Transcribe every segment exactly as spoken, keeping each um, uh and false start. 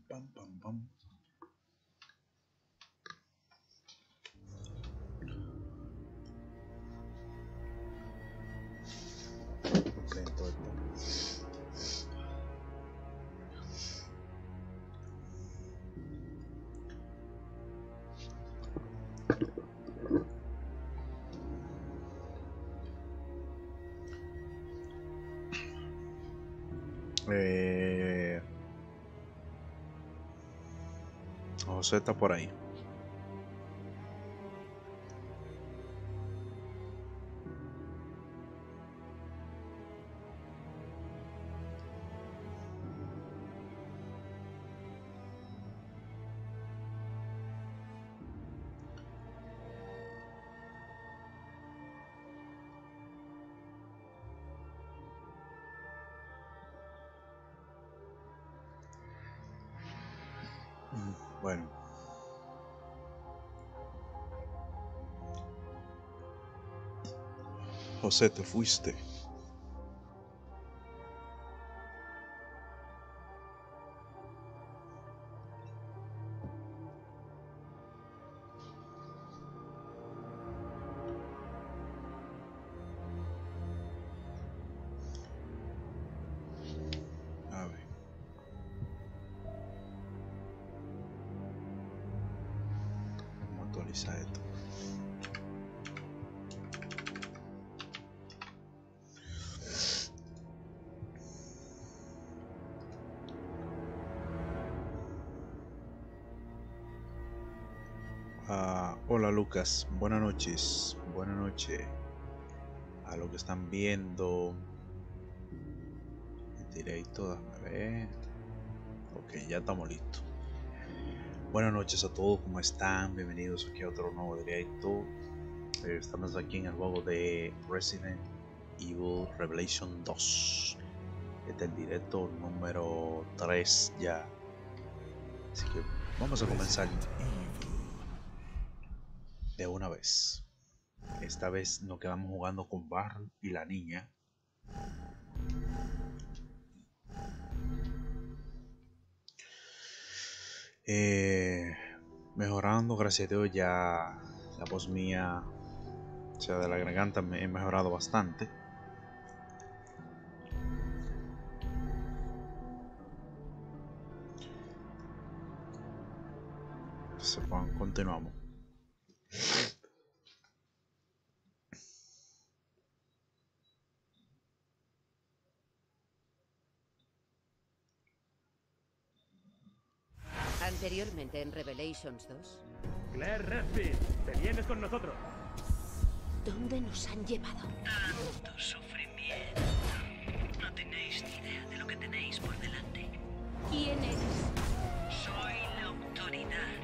pam, pam, pam. Lento esto. Eh, José está por ahí. Bueno. José, te fuiste. A ver. Vamos a actualizar esto. Uh, hola Lucas, buenas noches, buenas noches a los que están viendo el directo, déjame ver. Ok, ya estamos listos. Buenas noches a todos, ¿cómo están? Bienvenidos aquí a otro nuevo directo. Eh, estamos aquí en el juego de Resident Evil Revelation dos. Este es el directo número tres ya. Así que vamos a comenzar de una vez. Esta vez nos quedamos jugando con Barry y la niña. Eh, mejorando, gracias a Dios, ya la voz mía, o sea, de la garganta, me he mejorado bastante. Entonces, bueno, continuamos. Anteriormente en Revelations dos. Claire Redfield, te vienes con nosotros. ¿Dónde nos han llevado? Tanto sufrimiento. No tenéis ni idea de lo que tenéis por delante. ¿Quién eres? Soy la autoridad.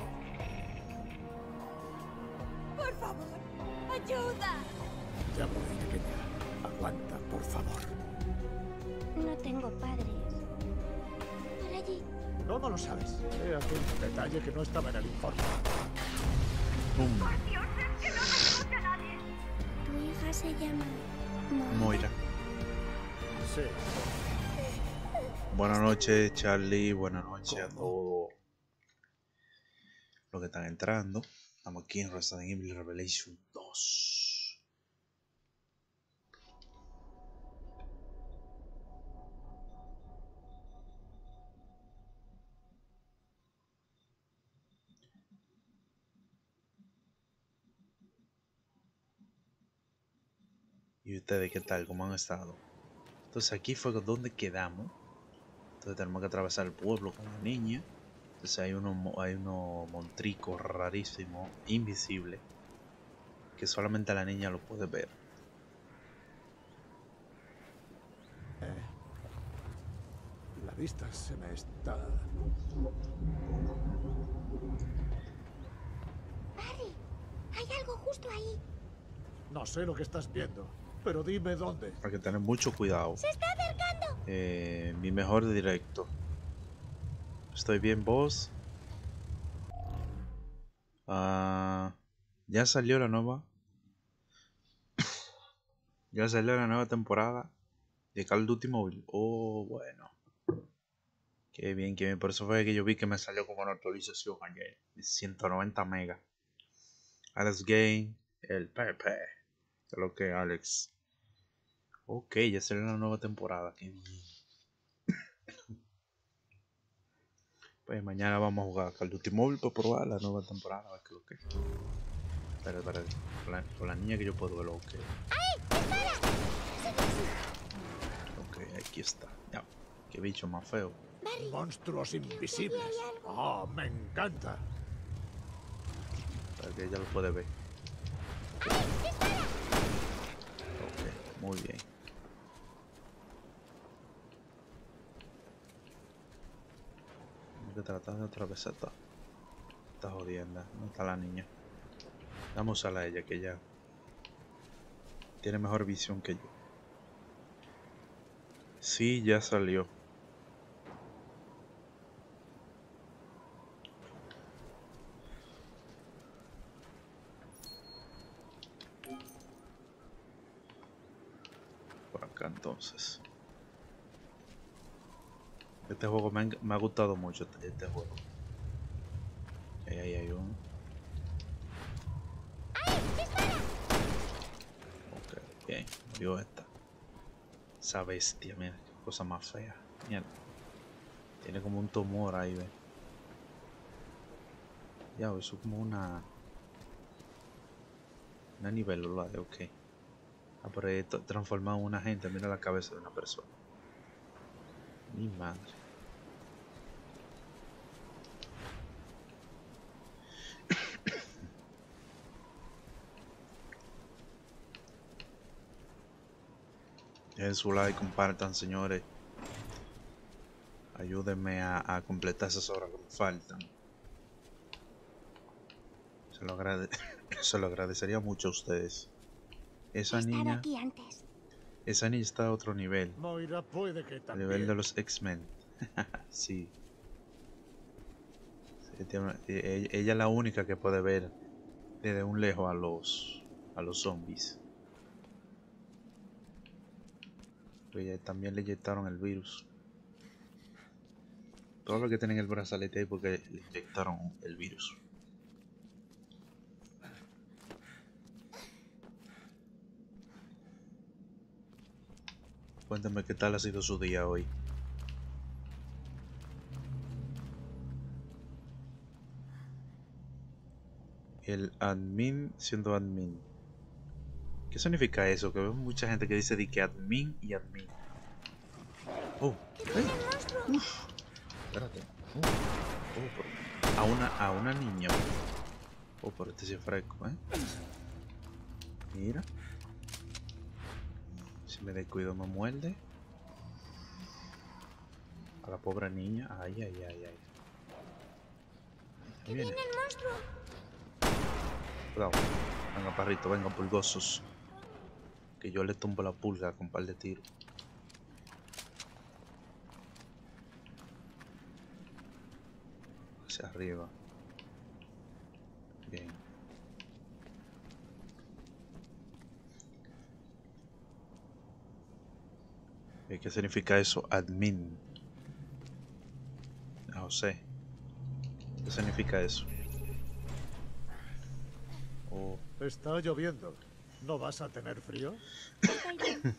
Por favor, ayuda. Ya voy, pequeña. Aguanta, por favor. No tengo padres. Por allí. ¿Cómo lo sabes? He aquí un detalle que no estaba en el informe. Boom. Por Dios, es que no reconoce a nadie. Tu hija se llama Moira. Sí. Buenas noches, Charlie. Buenas noches a todos los que están entrando. Estamos aquí en Resident Evil Revelation dos. ¿Y ustedes qué tal? ¿Cómo han estado? Entonces aquí fue donde quedamos. Entonces tenemos que atravesar el pueblo con la niña. Entonces hay unos hay unos montricos rarísimos, invisibles, que solamente la niña lo puede ver. Eh, la vista se me está... Barry, hay algo justo ahí. No sé lo que estás viendo, pero dime dónde. Hay que tener mucho cuidado. Se está acercando. Eh, mi mejor directo. ¿Estoy bien, vos? Ah, ya salió la nueva. Ya salió la nueva temporada de Call of Duty Mobile. Oh, bueno. Qué bien, qué bien. Por eso fue que yo vi que me salió como una actualización ayer. De ciento noventa megas. Alex Game, el Pepe. ¿Qué es lo que, Alex? Ok, ya salió la nueva temporada. Qué bien. Pues mañana vamos a jugar Call of Duty Mobile para probar la nueva temporada. A ver qué es lo que. Espera, espera. Con la, con la niña que yo puedo verlo. Ok. Ok, aquí está. Ya. Qué bicho más feo. Monstruos invisibles. Oh, me encanta. Para que ella lo puede ver. Ok, muy bien. Hay que tratar de atravesar esta, esta jodienda. ¿Dónde está la niña? Vamos a usarla a ella, que ella tiene mejor visión que yo. Sí, ya salió. Por acá entonces. Este juego me ha, me ha gustado mucho, este, este juego. Ahí, ahí hay uno. Ok, bien, murió esta. Esa bestia, mira, qué cosa más fea. Mierda. Tiene como un tumor ahí, ve. Ya, eso es como una... Una nivelula de ok. Ah, pero esto transformado en una gente, mira la cabeza de una persona. Mi madre. Dejen su like, compartan, señores. Ayúdenme a, a completar esas horas que me faltan. Se lo, agrade se lo agradecería mucho a ustedes. Esa He estado niña... aquí antes. Esa niña está a otro nivel. Moira puede que A también. nivel de los X-Men. Sí. Sí, tiene- e- e- ella es la única que puede ver desde un lejos a los a los zombies. Ella también le inyectaron el virus. Todo lo que tienen el brazalete ahí porque le inyectaron el virus. Cuéntame qué tal ha sido su día hoy. El admin siendo admin. ¿Qué significa eso? Que veo mucha gente que dice de que admin y admin. Oh, hey. Uf, espérate. Oh, oh, pero- a una a una niña. Oh, pero este sí es fresco, ¿eh? Mira. Si me descuido me muerde. A la pobre niña. Ay, ay, ay, ay. Ahí viene. ¡El monstruo! Cuidado. Venga, parrito, venga, pulgosos. Que yo le tumbo la pulga con un par de tiros. Hacia arriba. Bien. ¿Y qué significa eso? Admin. No sé. ¿Qué significa eso? Oh, Está lloviendo. ¿No vas a tener frío? Estoy bien.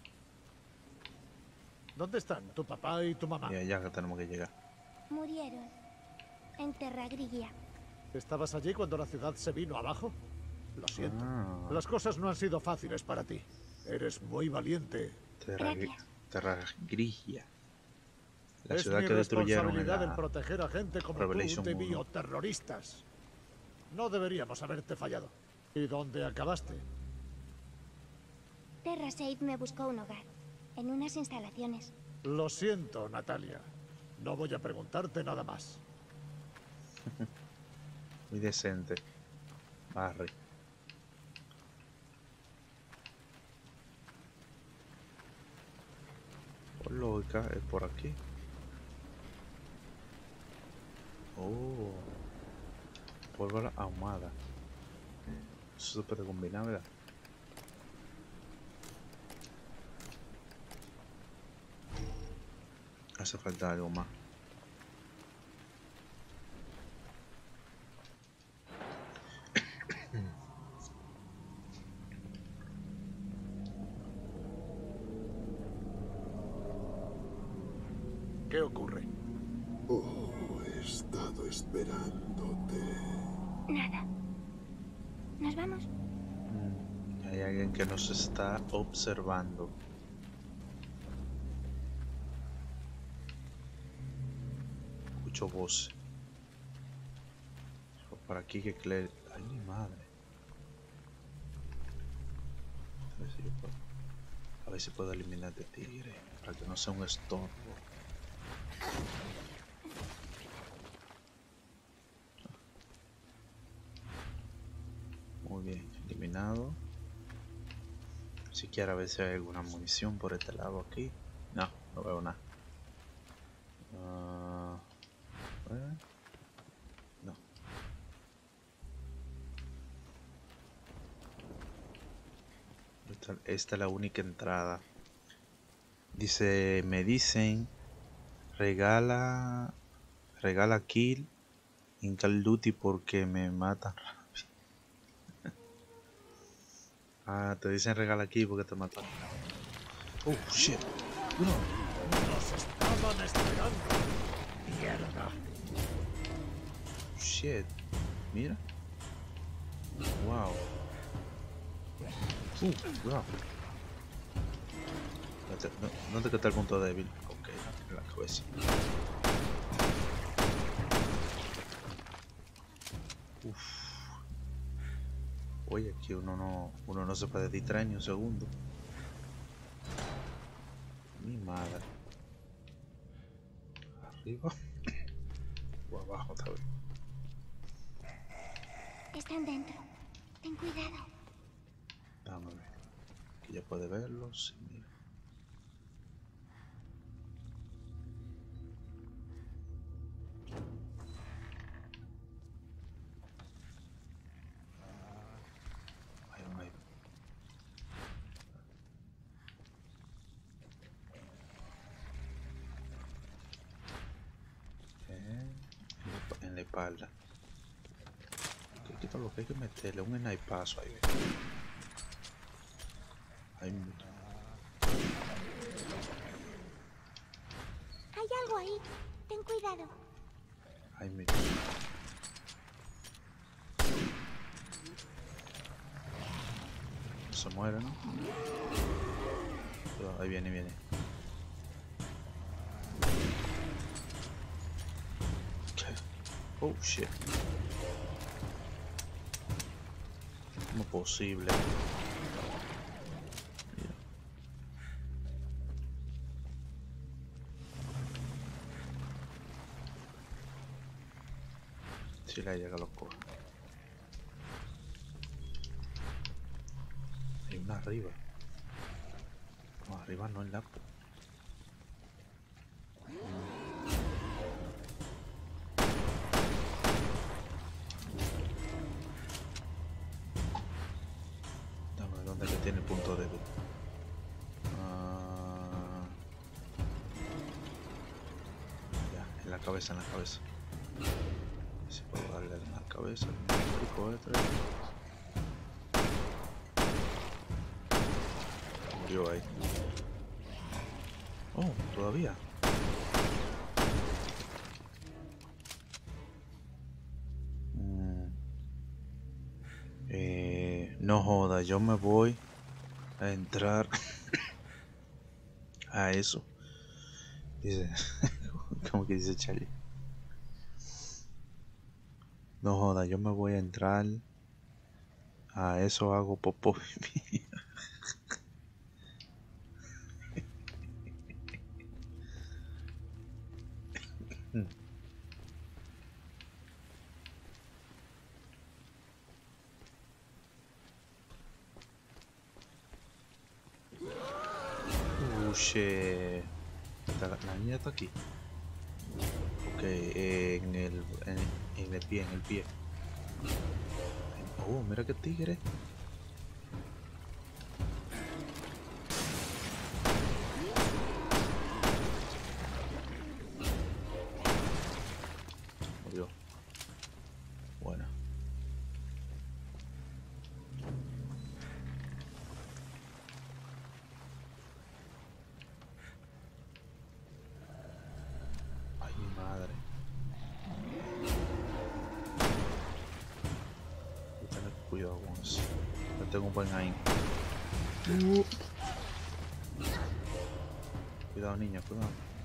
¿Dónde están tu papá y tu mamá? y allá que tenemos que llegar. Murieron. En Terragrilla. ¿Estabas allí cuando la ciudad se vino abajo? Lo siento. Ah. Las cosas no han sido fáciles para ti. Eres muy valiente. Terra, Gracias. Terra Grigia. La Es ciudad mi que destruyeron en responsabilidad el la... proteger a gente como Revelation tú de uno. bioterroristas. No deberíamos haberte fallado. ¿Y dónde acabaste? TerraSafe me buscó un hogar. En unas instalaciones. Lo siento, Natalia. No voy a preguntarte nada más. Muy decente. Barry. Por lógica, es por aquí. Oh. Pólvora ahumada. Eso se puede combinar, ¿verdad? Hace falta algo más. ¿Qué ocurre? Oh, he estado esperándote. Nada. ¿Nos vamos? Mm, hay alguien que nos está observando. Escucho voces. Por aquí que Claire... Ay, mi madre. A ver si yo puedo... A ver si puedo eliminar este tigre. Para que no sea un estorbo. Muy bien, eliminado. Si quiero a ver si hay alguna munición por este lado aquí. No, no veo nada. Uh, ¿eh? No. Esta, esta es la única entrada. Dice, me dicen, regala, regala kill en Call of Duty porque me matan rápido. Ah, te dicen regala kill porque te matan. Oh, shit. No. Nos estaban esperando. Mierda. Shit. Mira. Wow. Uh, wow. No, no te queda el punto débil. Ok, en la cabeza. Uf. Oye, aquí uno no, uno no se puede distraer ni un segundo. Mi madre. Arriba. O abajo otra vez. Están dentro. Ten cuidado. Vamos a ver. Aquí ya puede verlos. Mira. Hay uno ahí. Eh, en la espalda. Aquí todo lo que hay que meterle un snipazo ahí. Ahí mira. Hay algo ahí. Ten cuidado. Ahí mira. Se muere, ¿no? Pero ahí viene, viene. ¿Qué? Oh, shit. ¿Cómo posible? Mira. Si la llega, lo coge. Hay una arriba. No, arriba no en la... Dame, ¿dónde que tiene el punto débil? Ah, ya, en la cabeza, en la cabeza. Si puedo darle en la cabeza, el pico este. Murió ahí. Oh, todavía. Mm. Eh, no joda, yo me voy a entrar a eso. Dice, ¿cómo que dice Charlie? No joda, yo me voy a entrar a eso, hago popó. Uh, shit. La, la niña está aquí. Ok, eh, en el en, en el pie, en el pie. Oh, mira qué tigre. Murió. Bueno. cuidado con eso. Yo tengo un buen aim. Cuidado niña, cuidado.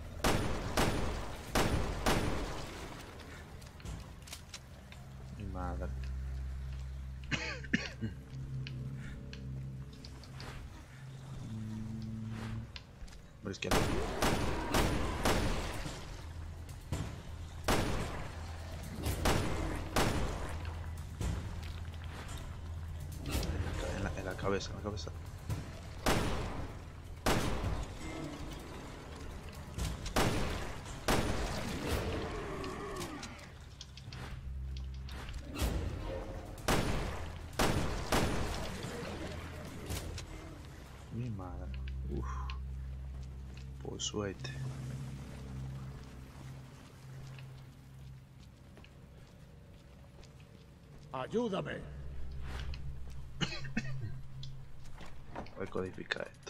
Mi madre. Por izquierda. En la, en la cabeza, en la cabeza. Mi madre. Uf. Por suerte. Ayúdame. Voy a codificar esto.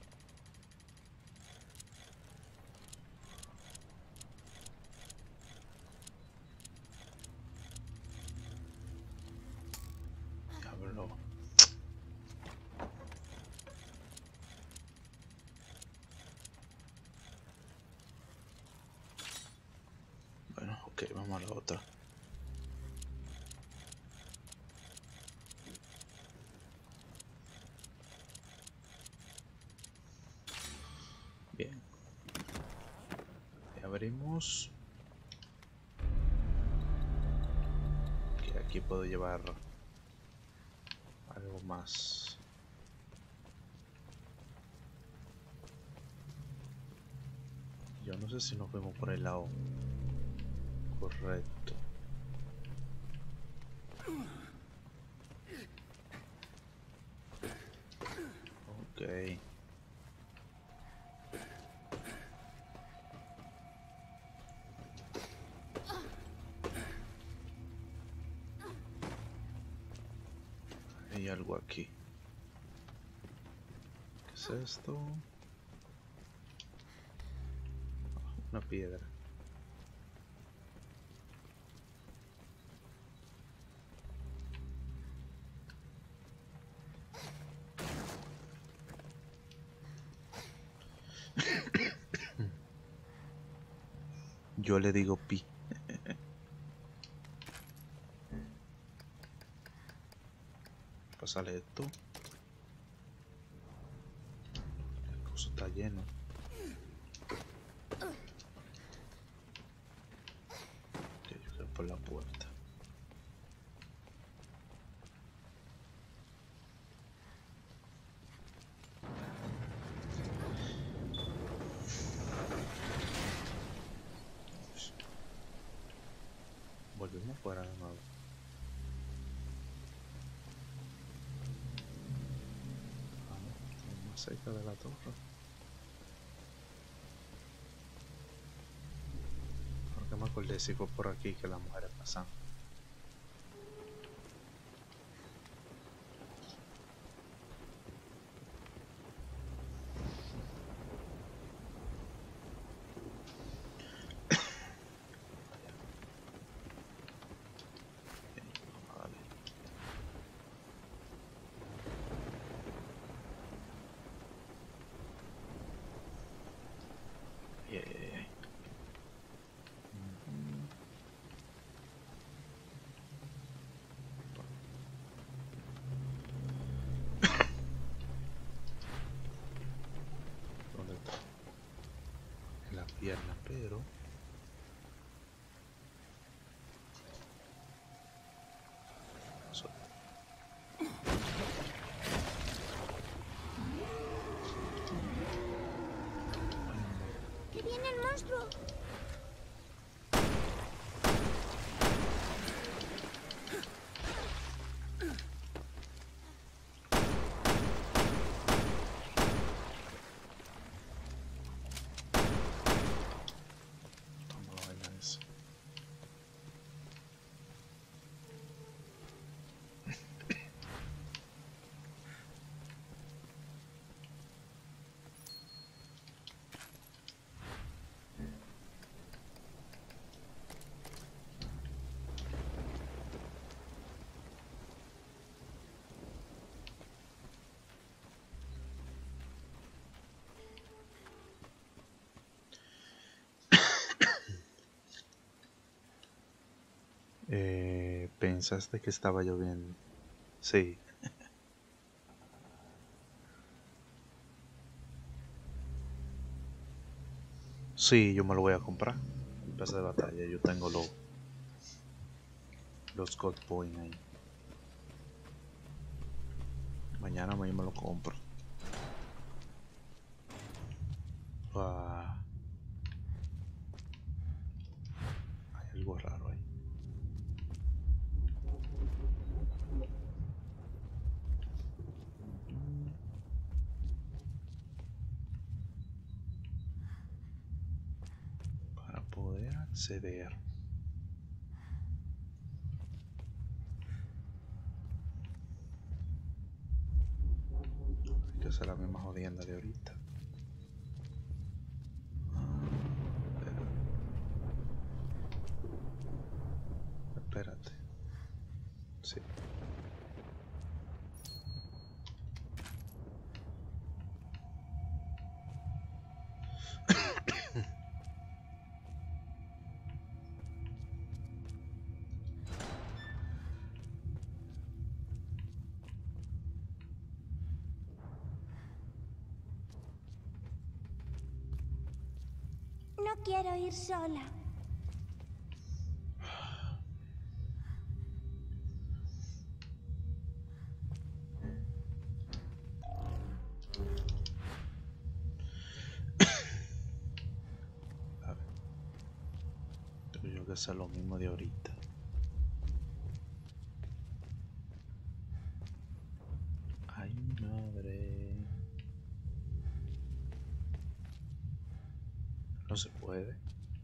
Diablo. Bueno, ok, vamos a la otra. Bien. Y abrimos. Que aquí puedo llevar algo más. Yo no sé si nos vemos por el lado correcto. Ok. Hay algo aquí. ¿Qué es esto? Una piedra. Yo le digo pi. Pásale esto. El coso está lleno. Ok, yo creo por la puerta. Volvemos fuera de nuevo. Vamos, estamos más cerca de la torre. Porque me acordé si fue por aquí que las mujeres pasan. Pierna, pero so... ¡Que viene el monstruo! pensaste que estaba lloviendo. Sí. Sí, yo me lo voy a comprar. El pase de batalla, yo tengo los los God Point ahí. Mañana mismo me lo compro. Ah, hay algo raro ahí. Para poder acceder. Hay que hacer la misma jodienda de ahorita. Espérate. Sí. No quiero ir sola. A ver. Tengo yo que hacer lo mismo de ahorita. Ay, madre. No se puede.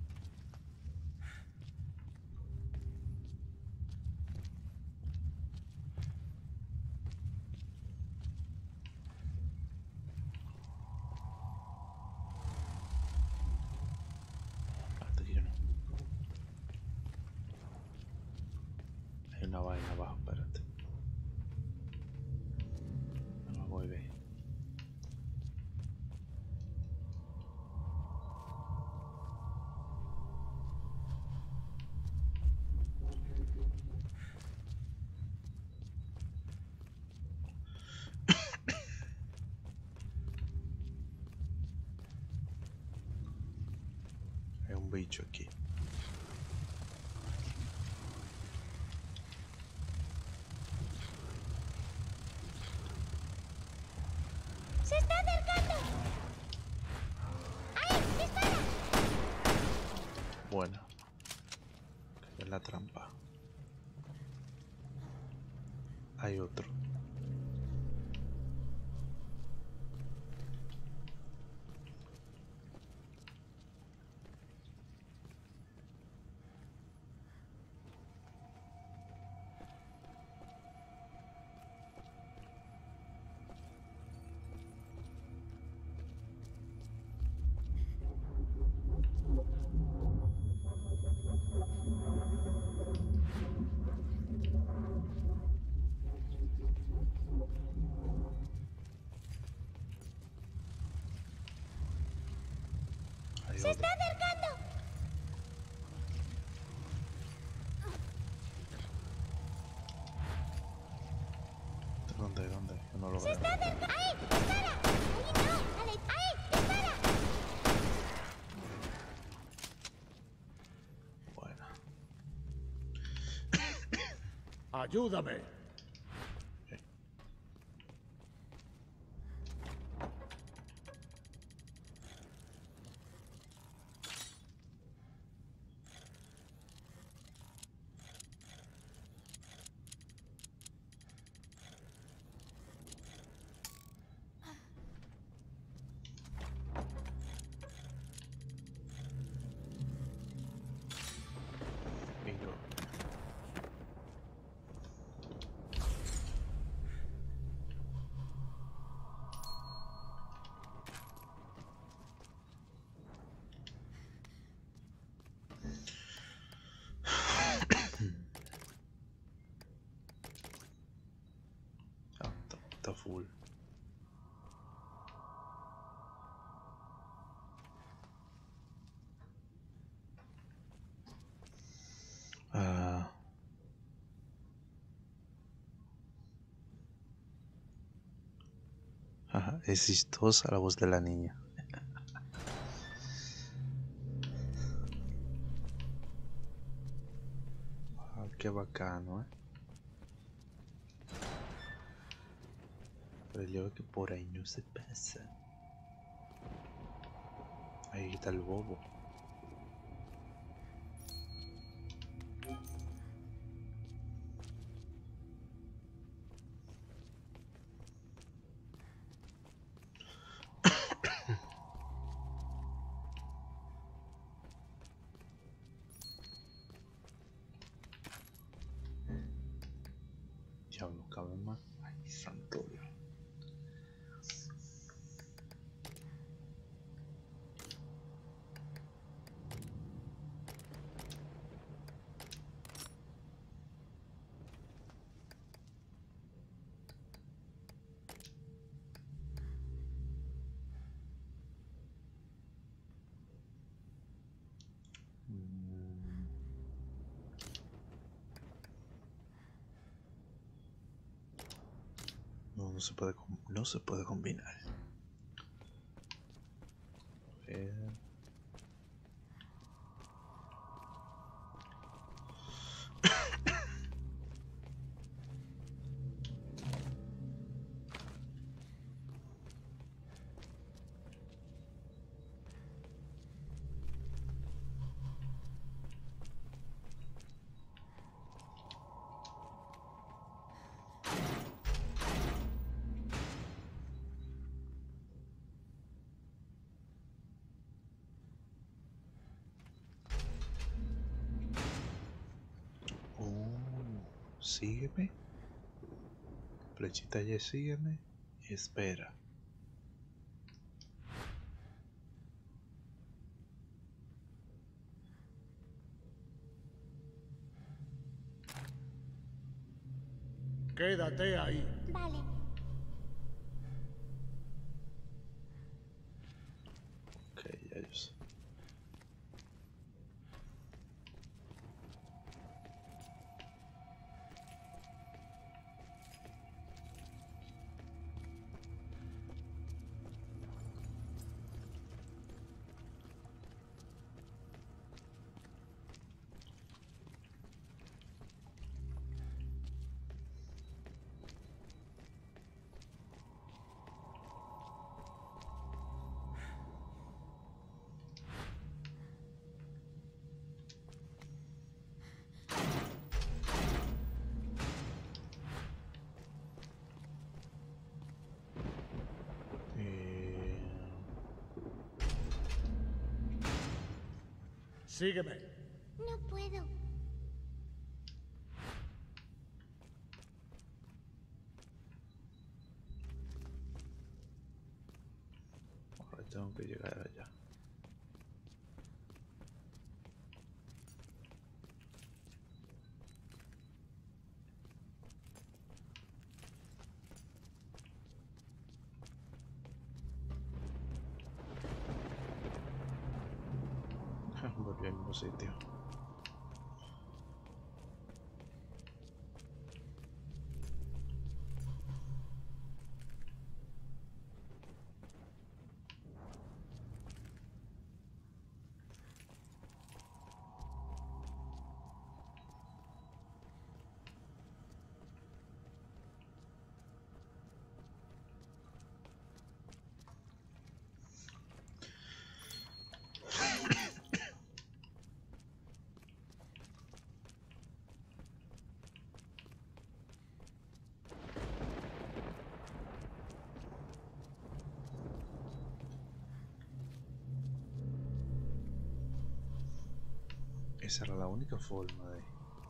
Hasta aquí no. Hay una vaina abajo, espérate. No la voy a ver. Hay un bicho aquí. ¡Se está acercando! ¡Ahí! ¡Dispara! Bueno. Es la trampa. Hay otro. Hay ¡Se otro. está acercando! ¿Dónde? ¿Dónde? Yo no lo ¡Se veo. está acercando! ¡Ahí! ¡Dispara! ¡Ahí no! ¡Dale! ¡Ahí! ¡Dispara! Bueno. ¡Ayúdame! Bingo. Ajá, es chistosa la voz de la niña. Ah, qué bacano, eh. Pero yo veo que por ahí no se pasa. Ahí está el bobo. Diablo, cabe más. Ay, santo Dios. No, no se puede, no se puede combinar. A ver. Sígueme. Flechita Y, sígueme. Y espera. Quédate ahí. Vale. Ok, ya yo sé. Sígueme. No puedo. Ahora tengo que llegar allá. Volví al mismo sitio. Esa era la única forma de...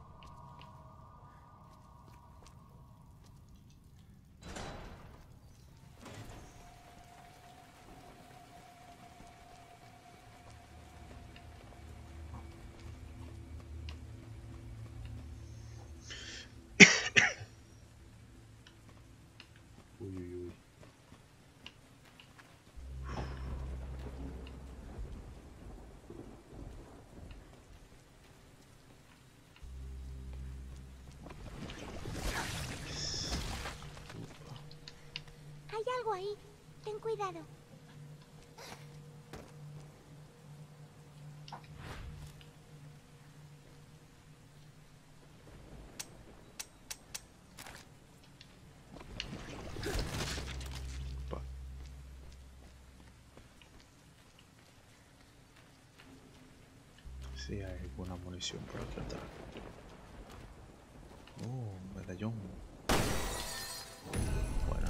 Uy, uy, uy. algo ahí. Ten cuidado. Pa. Sí, hay alguna munición por aquí atrás. Oh, medallón. Bueno.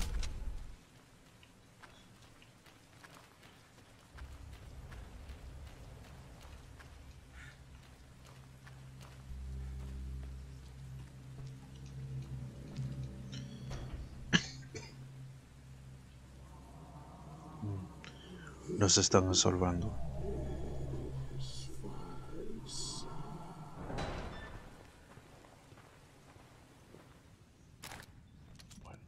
Nos están absorbando. Bueno.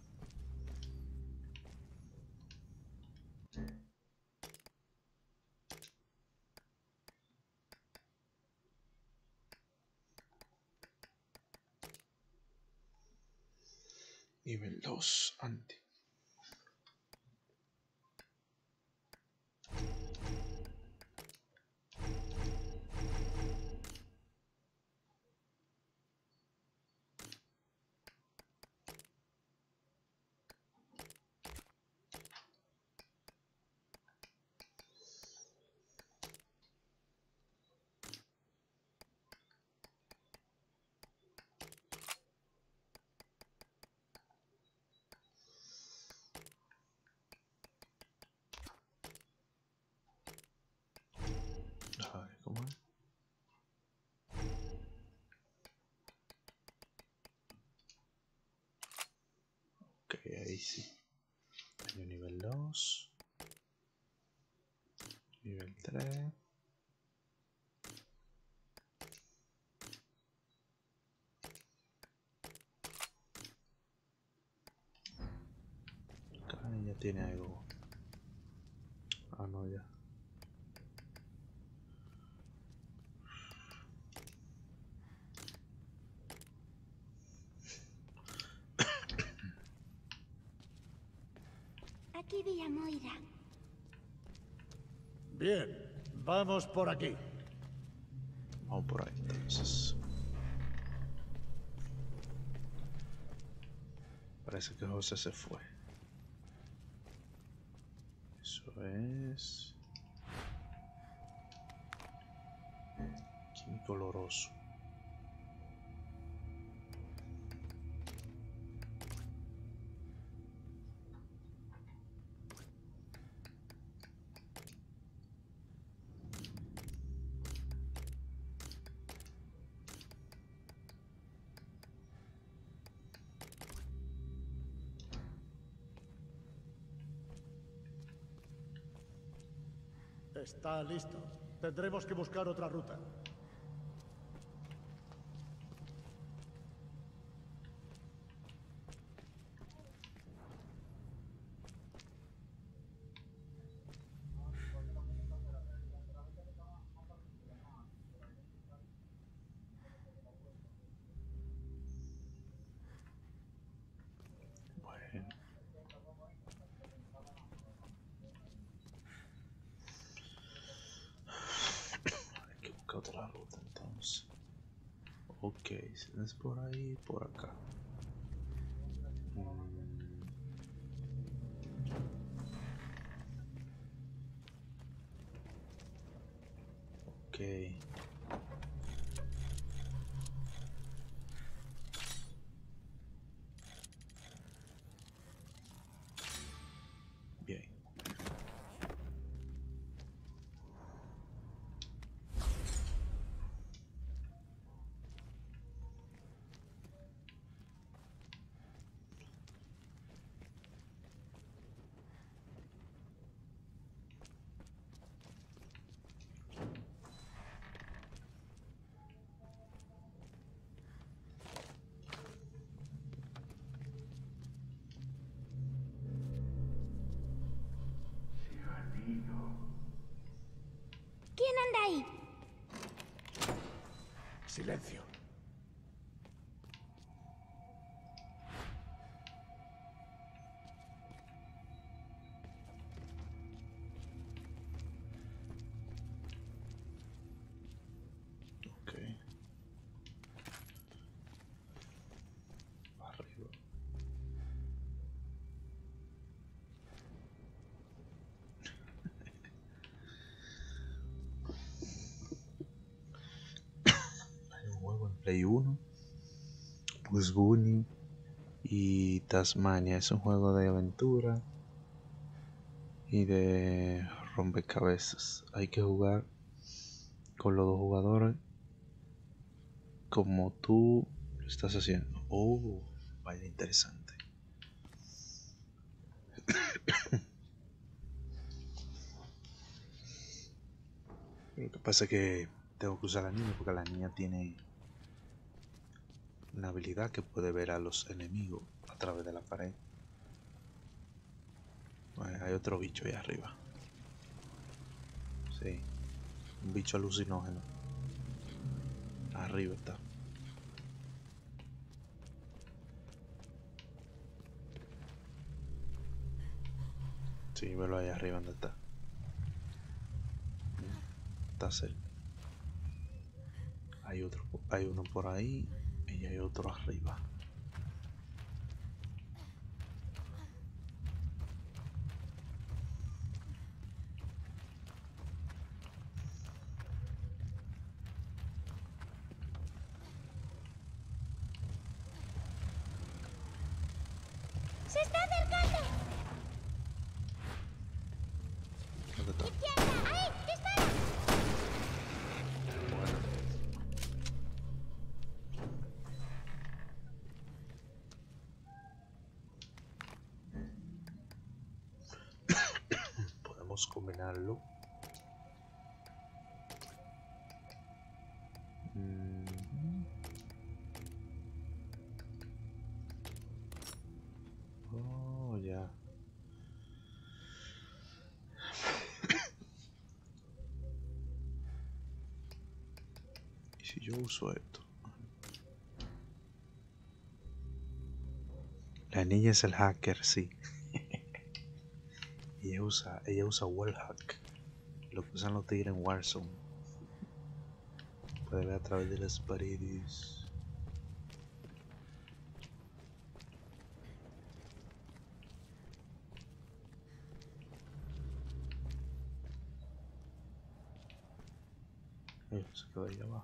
Nivel dos, anti. Ay, ¿cómo es? Ok, ahí sí. Daño nivel dos. Nivel tres. Acá ya tiene algo. Ah, no, ya. Aquí vi a Moira. Bien, vamos por aquí. Vamos por ahí entonces. Parece que José se fue. Eso es... químico oloroso. Está listo. Tendremos que buscar otra ruta. Bueno. Hay que buscar otra ruta entonces. Ok, si no es por ahí, por acá. Mm. Ok. Bien. ¿Quién anda ahí? Silencio. Play uno. Bugs Bunny y Tasmania. Es un juego de aventura y de rompecabezas. Hay que jugar con los dos jugadores como tú lo estás haciendo. Oh, vaya interesante. Lo que pasa es que tengo que usar a la niña porque la niña tiene una habilidad que puede ver a los enemigos a través de la pared. Bueno, hay otro bicho ahí arriba. Sí, un bicho alucinógeno. Arriba está. Sí, velo ahí arriba donde está. Está cerca. Hay otro, hay uno por ahí y hay otro arriba. ¡Se está acercando! ¿Dónde está? ¡Izquierda! ¡Ahí! ¡Dispara! Bueno. Podemos combinarlo. Mm. Oh, ya. ¿Y si yo uso esto? La niña es el hacker, sí. ella usa, ella usa wallhack, lo que usan los tigres en Warzone. Puede ver a través de las paredes. Eh, se quedó ahí abajo.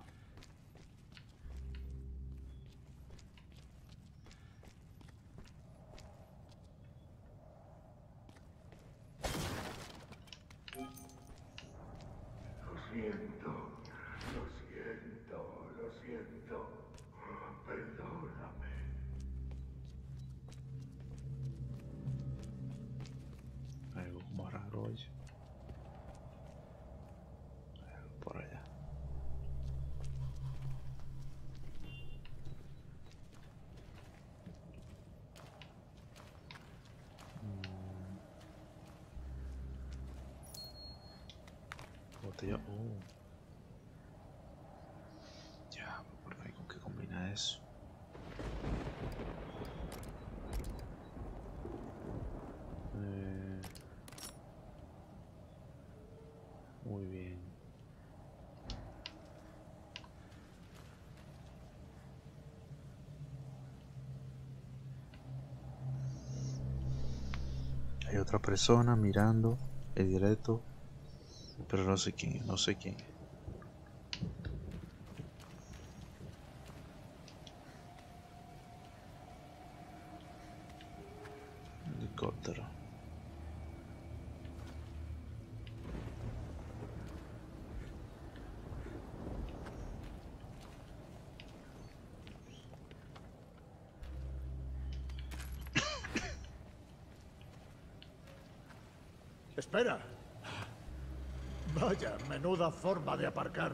Lo siento, lo siento, lo siento. Perdóname. Algo como raro hoy. Algo por allá. Mm. Botella. Oh. Ya, pero no hay con qué combinar eso. Eh, muy bien. Hay otra persona mirando el directo, pero no sé quién es, no sé quién es. Helicóptero. Espera. Vaya, menuda forma de aparcar.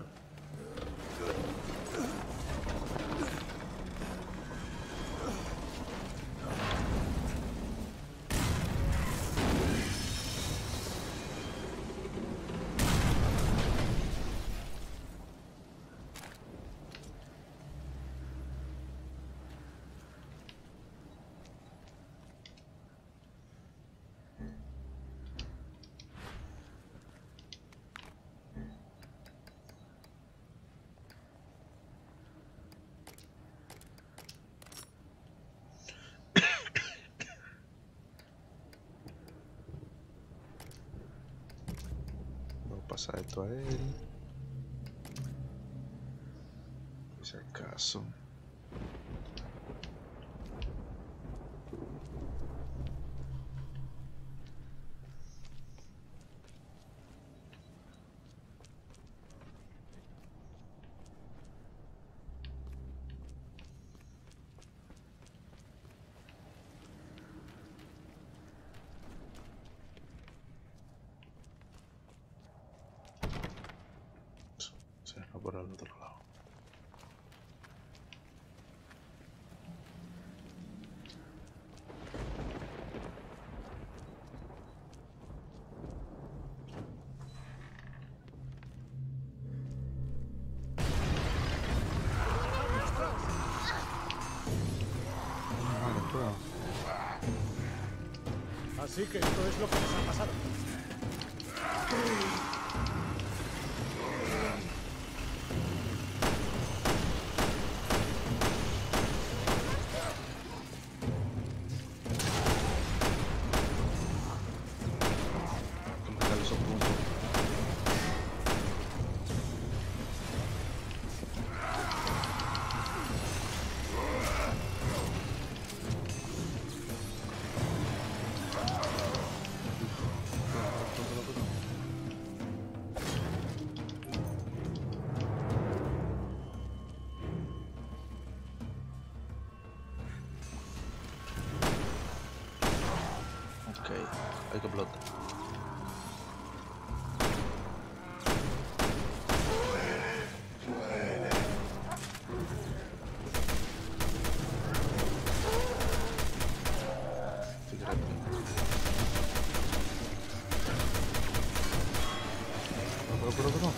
Voy a pasar esto a él. Si acaso. pasó? Será por el otro lado. Así que esto es lo que nos ha pasado. Hay que explotar. Pero, pero, pero.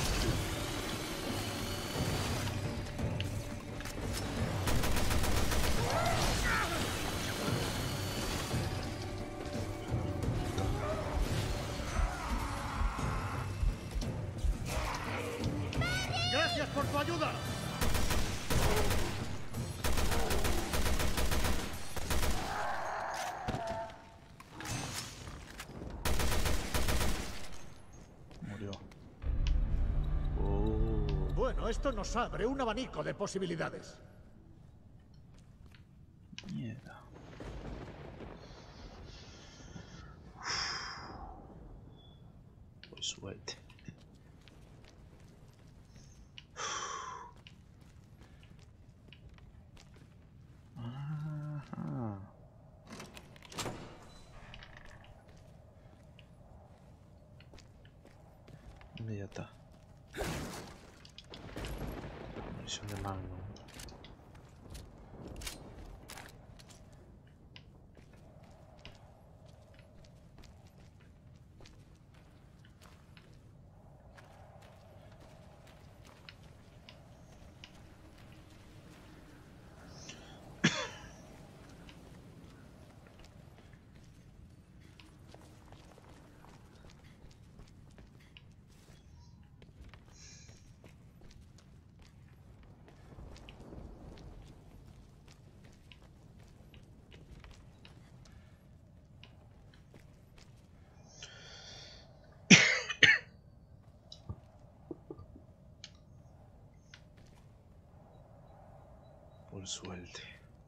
¡Gracias por tu ayuda! Murió. Oh. Bueno, esto nos abre un abanico de posibilidades. Mierda. Por suerte. Ajá. ¿Dónde ya está? Munición de Magnum. Por suerte.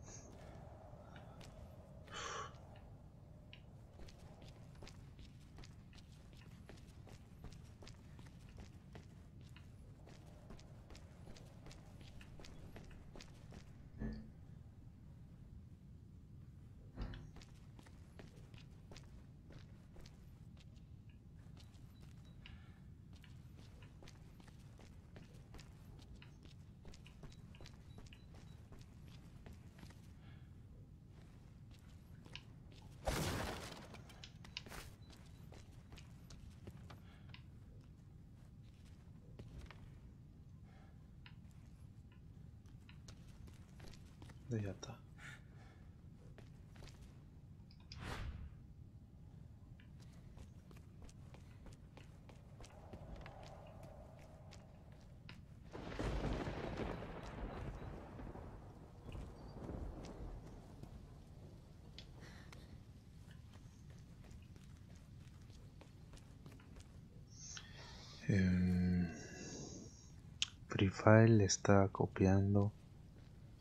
Ya está. Eh, Free File está copiando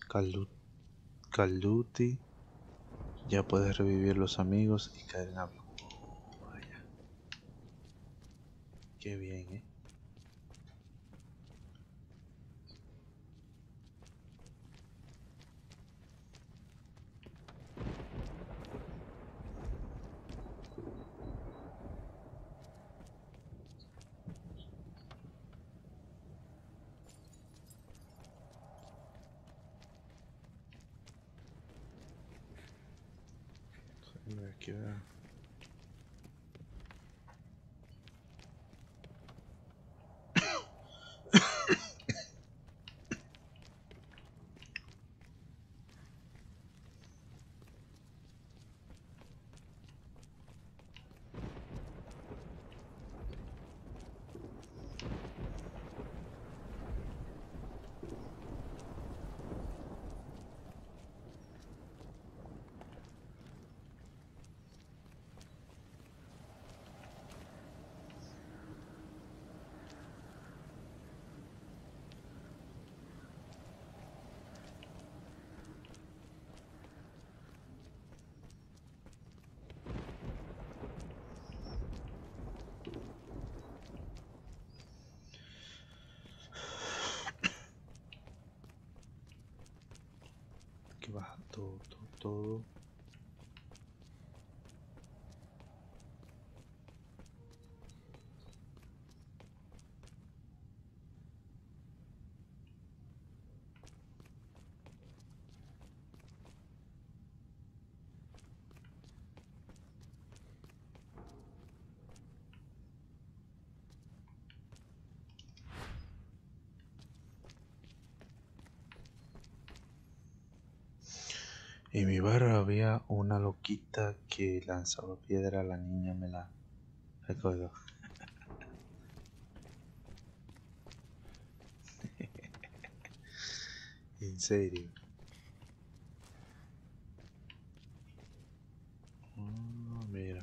Call Call Duty. Ya puedes revivir los amigos y caer en la... Oh, vaya. Qué bien, eh. Aquí va. Aquí baja todo, todo, todo. En mi barrio había una loquita que lanzaba piedra, la niña me la recordó. En serio. Oh, mira.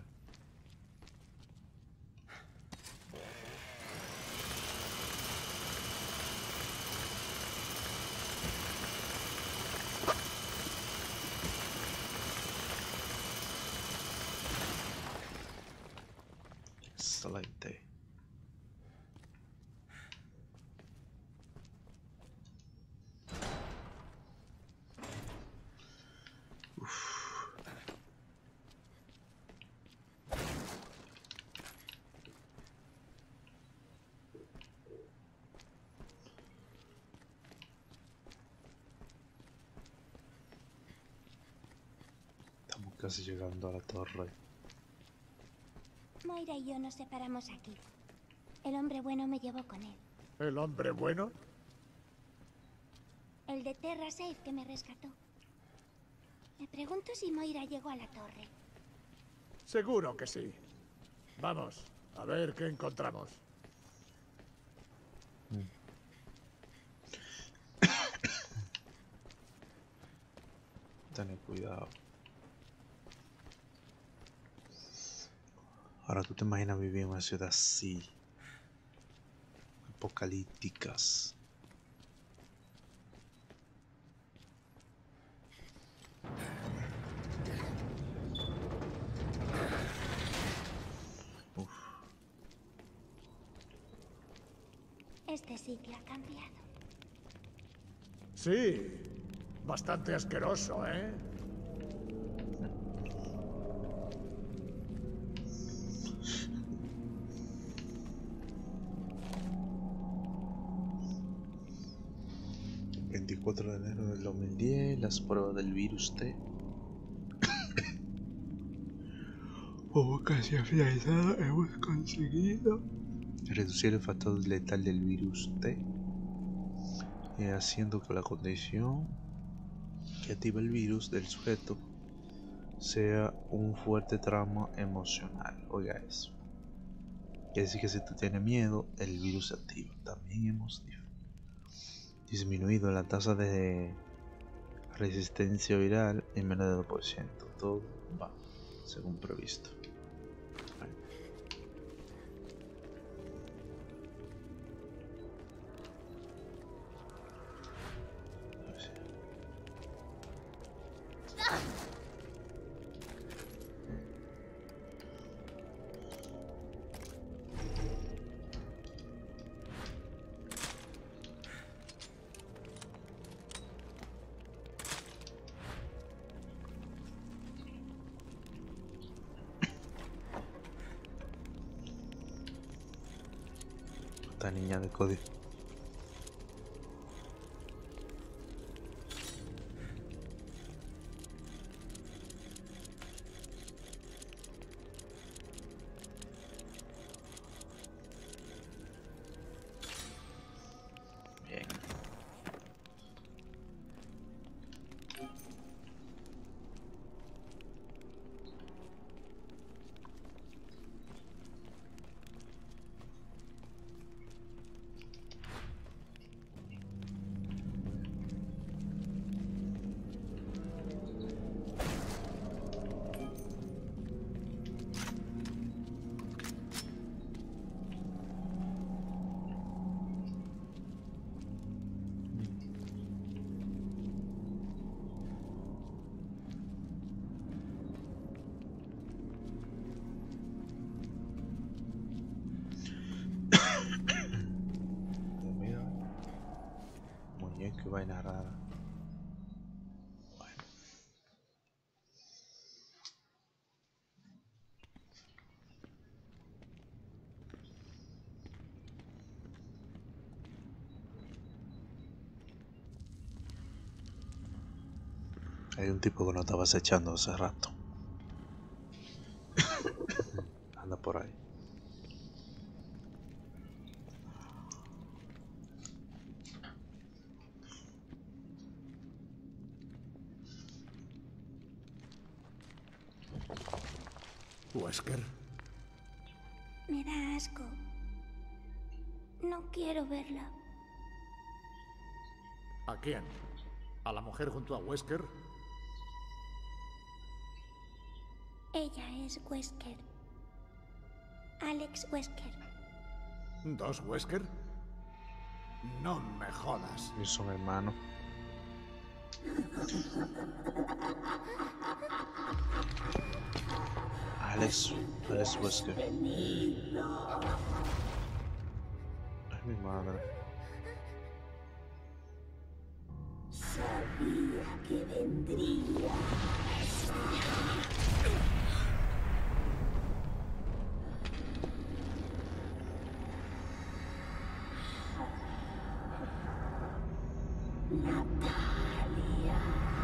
Excelente. Estamos casi llegando a la torre. Moira y yo nos separamos aquí. El hombre bueno me llevó con él. ¿El hombre bueno? El de Terra Safe que me rescató. Me pregunto si Moira llegó a la torre. Seguro que sí. Vamos, a ver qué encontramos. Ten cuidado. Ahora tú te imaginas vivir en una ciudad así, apocalípticas. Uf. Este sitio ha cambiado. Sí, bastante asqueroso, ¿eh? veinticuatro de enero del dos mil diez, las pruebas del virus T. Oh, casi finalizado, hemos conseguido reducir el factor letal del virus T, eh, haciendo que la condición que activa el virus del sujeto sea un fuerte trauma emocional. Oiga eso. Quiere decir que si tú tienes miedo, el virus se activa. También hemos disminuido la tasa de resistencia viral en menos de dos por ciento. Todo va según previsto. Esta niña de código. Bien. Mira, muñeco y vaina rara. Bueno. Hay un tipo que nos estaba acechando hace rato. Anda por ahí. Wesker. Me da asco. No quiero verla. ¿A quién? ¿A la mujer junto a Wesker? Ella es Wesker. Alex Wesker. ¿Dos Wesker? No me jodas. Y son hermanos. Alex, Alex Wesker. Ay, mi madre. Sabía que vendría. Natalia.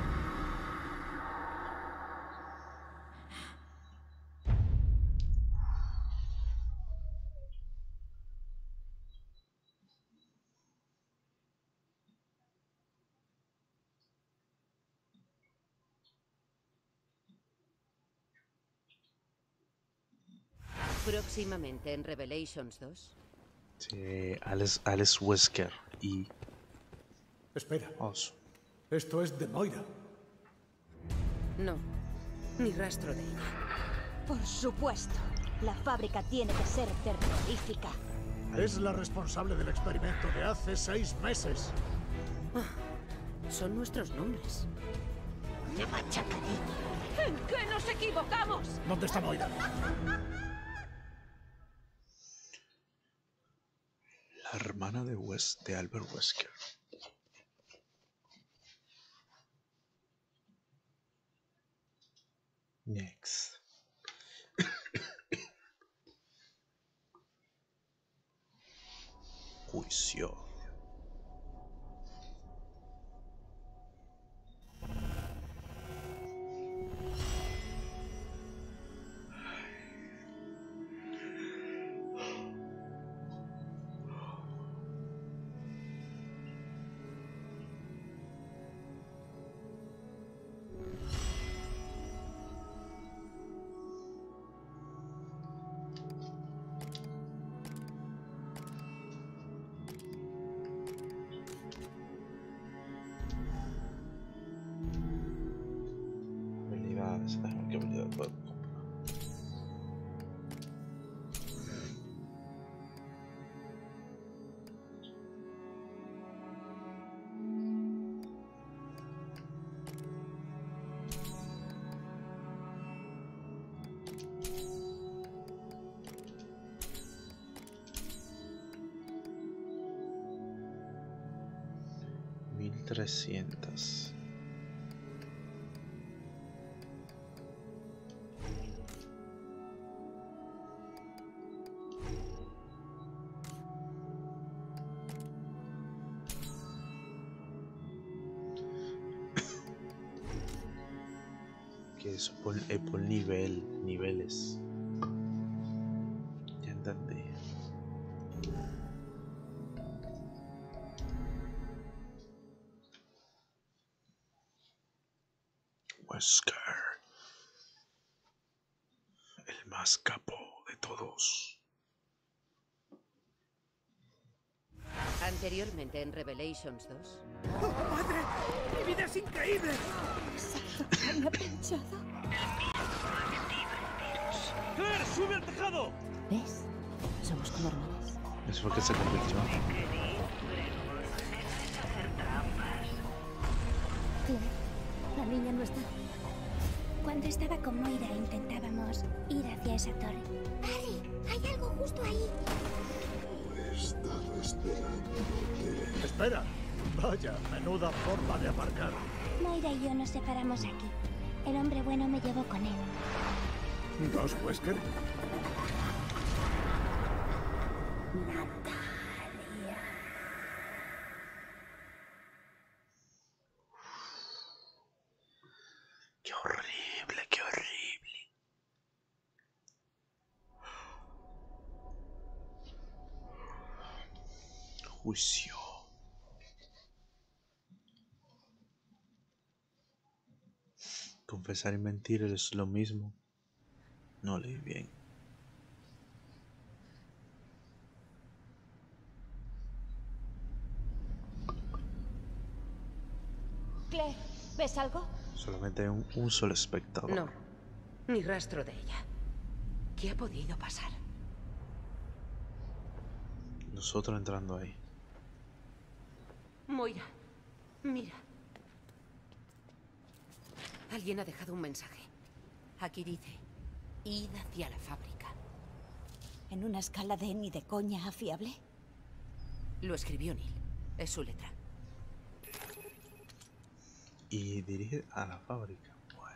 Próximamente en Revelations dos. Sí, Alex, Alex Wesker y Espera. Oz. Esto es de Moira. No, ni rastro de ella. Por supuesto. La fábrica tiene que ser terrorífica. Es la responsable del experimento de hace seis meses. Son nuestros nombres. Te machacaré. ¿En qué nos equivocamos? ¿Dónde está Moira? La hermana de West, de Albert Wesker. Next. Juicio. Habilidades, déjame que habilidad puedo comprar. Mil trescientas. que es por, eh, por nivel, niveles. Ya entendí. Wesker, el más capo de todos. Anteriormente en Revelations dos. ¡Madre! ¡Mi vida es increíble! Había pensado. ¡Claire, sube al tejado! ¿Ves? Somos como hermanas. Eso fue que se convirtió. Claire, la niña no está. Cuando estaba con Moira intentábamos ir hacia esa torre. ¡Harry! ¡Hay algo justo ahí! He estado esperándote. Espera. Vaya, menuda forma de aparcar. Moira y yo nos separamos aquí. El hombre bueno me llevó con él. ¿Dos Wesker? Natalia. Qué horrible, qué horrible. Juicio. Confesar y mentir es lo mismo. No leí bien. Claire, ¿ves algo? Solamente hay un, un solo espectador. No, ni rastro de ella. ¿Qué ha podido pasar? Nosotros entrando ahí. Moira, mira. Alguien ha dejado un mensaje. Aquí dice, id hacia la fábrica. ¿En una escala de ni de coña a fiable? Lo escribió Neil. Es su letra. Y dirige a la fábrica. Bueno.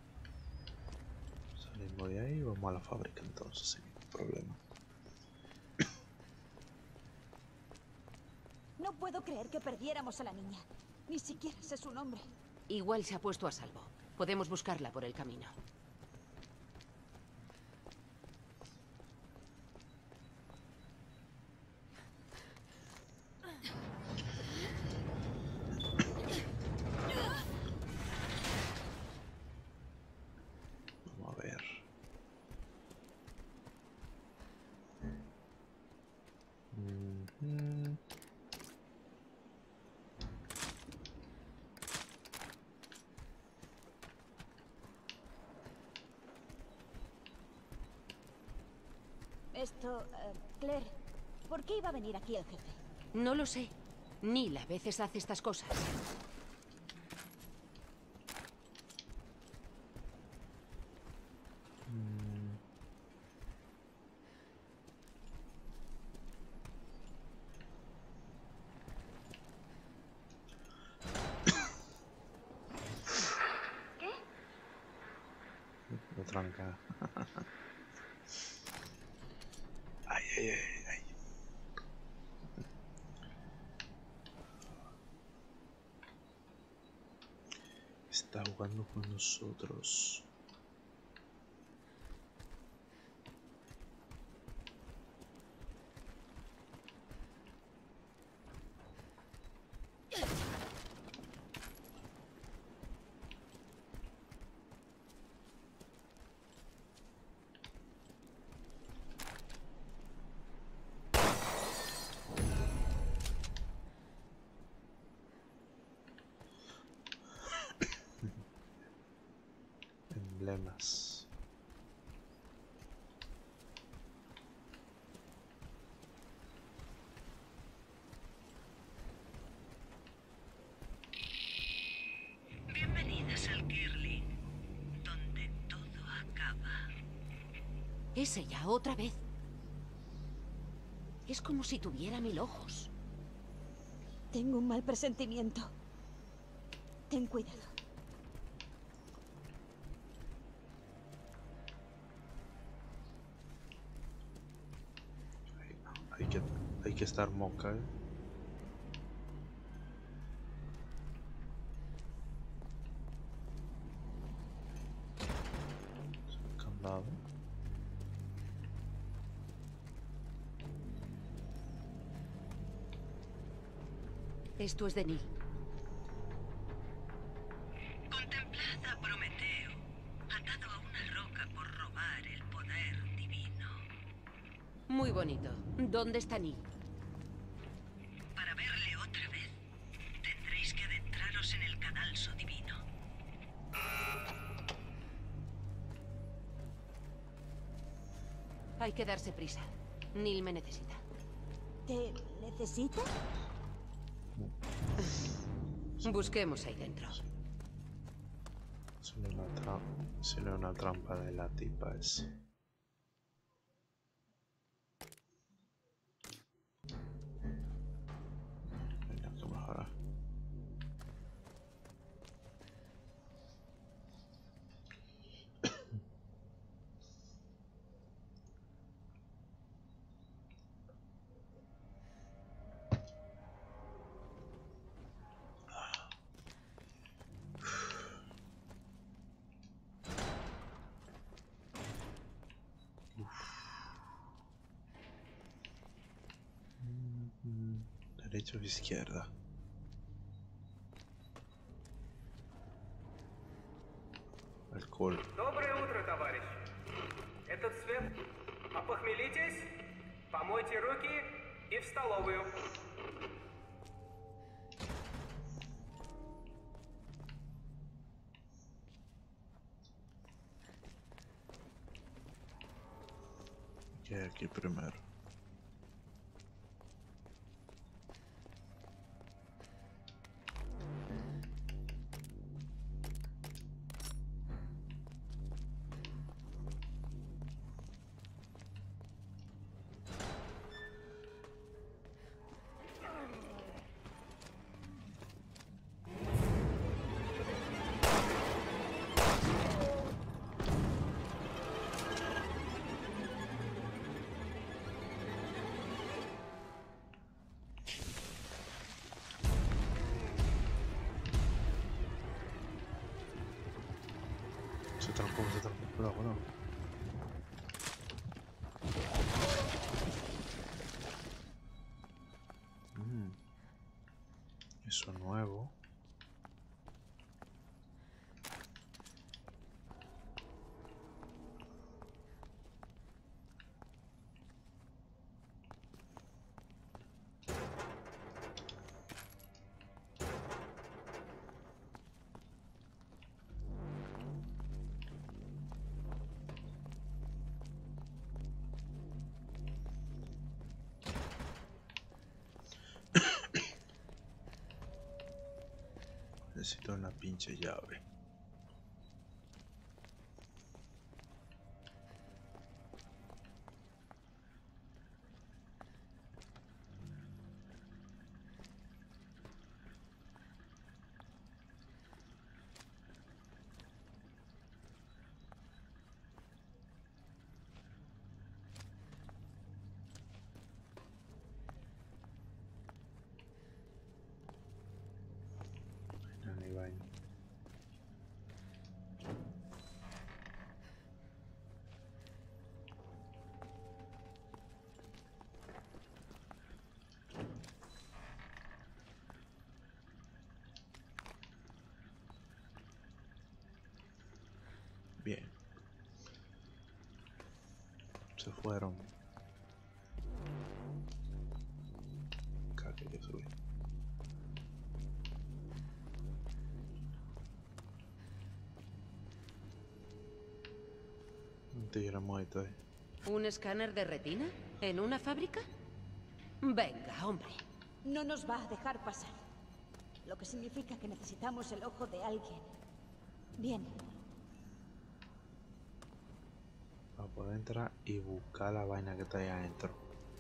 Salimos de ahí y vamos a la fábrica entonces, sin ningún problema. No puedo creer que perdiéramos a la niña. Ni siquiera sé su nombre. Igual se ha puesto a salvo. Podemos buscarla por el camino. Vamos a ver. Mm-hmm. Esto... eh, Claire, ¿por qué iba a venir aquí el jefe? No lo sé. Neil a veces hace estas cosas. Lo tranca. Ay, ay, ay, ay. Está jugando con nosotros. Emblemas. Bienvenidas al Kirling, donde todo acaba. Es ella otra vez. Es como si tuviera mil ojos. Tengo un mal presentimiento. Ten cuidado. Hay que, hay que estar moca, ¿eh? Esto es de Nil. Contemplad a Prometeo, atado a una roca por robar el poder divino. Muy bonito. ¿Dónde está Nil? Para verle otra vez, tendréis que adentraros en el cadalso divino. Hay que darse prisa. Nil me necesita. ¿Te necesita? Busquemos ahí dentro. Solo una trampa, solo una trampa de la tipa ese. Venga, que mejorar. Derecha o izquierda. Алкоголь. Доброе утро, товарищ. Этот свет. Опохмелитесь, помойте руки и в столовую. ¿Qué hay aquí primero? Se trampó, se trampó, pero bueno. Mm. Eso nuevo. Necesito una pinche llave. No, ni vaina. Bien. Se fueron. Acá que subir. Un tigre muerto ahí. ¿Un escáner de retina? ¿En una fábrica? Venga, hombre. No nos va a dejar pasar. Lo que significa que necesitamos el ojo de alguien. Bien. Para poder entrar y buscar la vaina que está ahí adentro.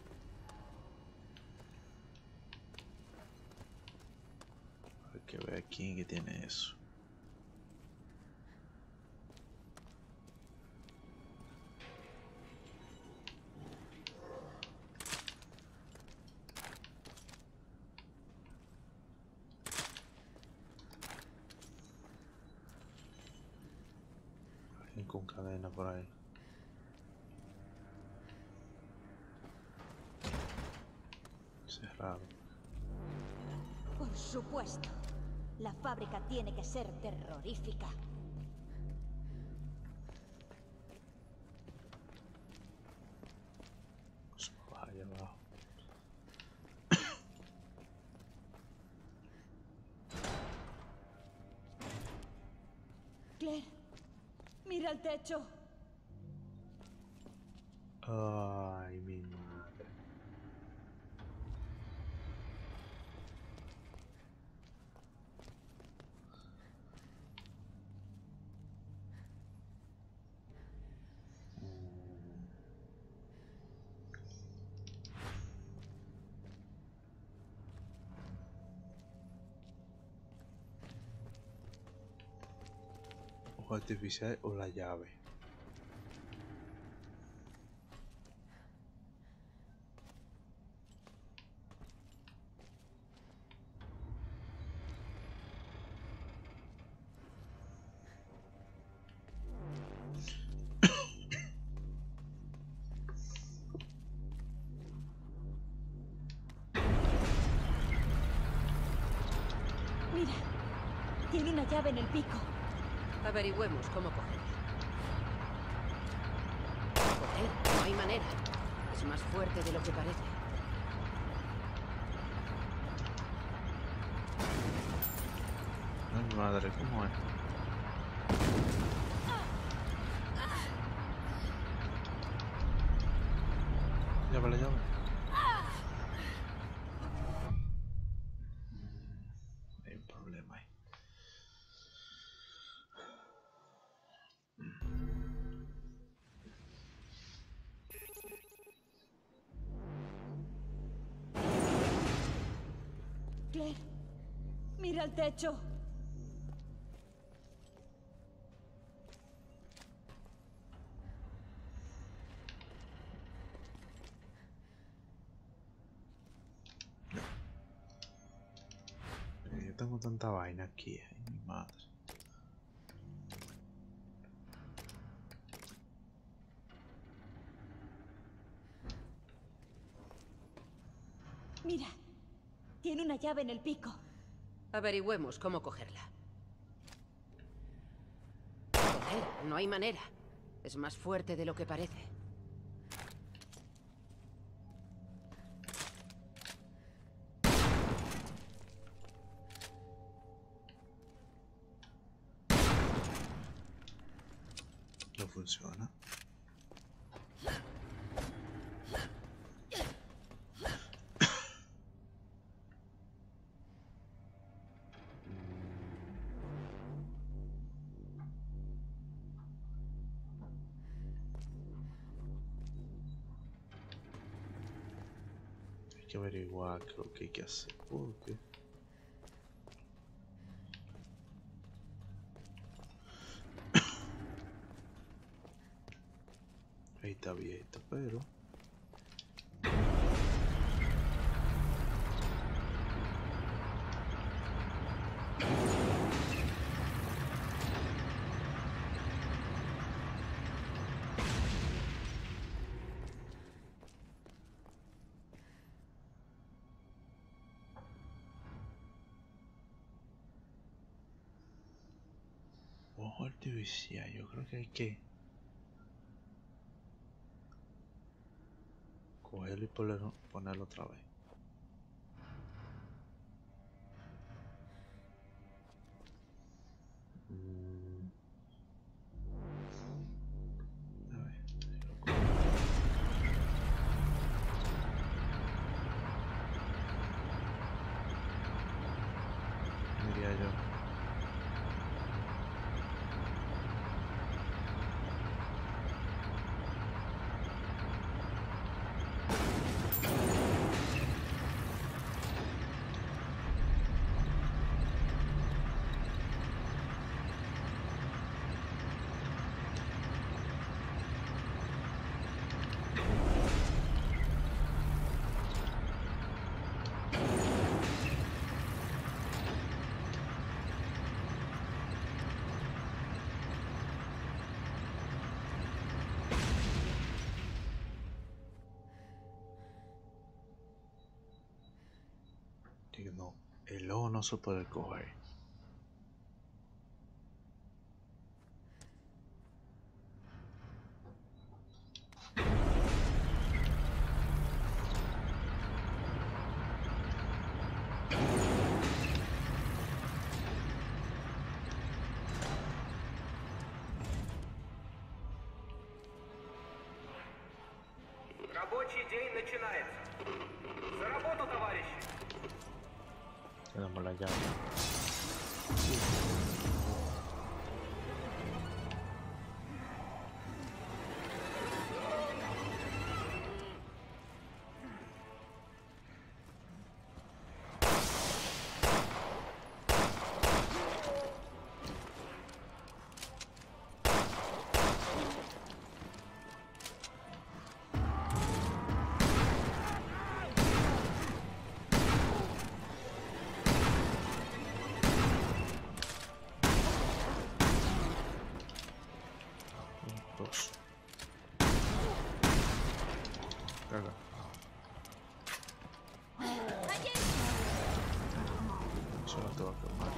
Hay que ver quién que tiene eso. Alguien con cadena por ahí. Cerrado. Por supuesto. La fábrica tiene que ser terrorífica. Vaya abajo. Claire, mira el techo. Ay, mi madre. Ojo artificial o la llave. Mira, tiene una llave en el pico. Averigüemos cómo cogerla. Joder, no hay manera. Es más fuerte de lo que parece. Ay, mi madre, ¿cómo es? Llave, la llave. Hay un problema ahí. Claire, mira el techo. Yo tengo tanta vaina aquí, ay, mi madre. Mira, tiene una llave en el pico. Averigüemos cómo cogerla. Joder, no hay manera. Es más fuerte de lo que parece. No funciona. Hay que averiguar qué es lo que hay que hacer. Porque ahí está abierto, pero ojo artificial, yo creo que hay que cogerlo y ponerlo, ponerlo otra vez. Mm. A ver, si lo cojo. Diría yo. Que no El lobo no se puede coger. Рабочий день начинается. За работу, товарищи! Tenemos la llave. Dos. Caga. Eso no te va a quemar.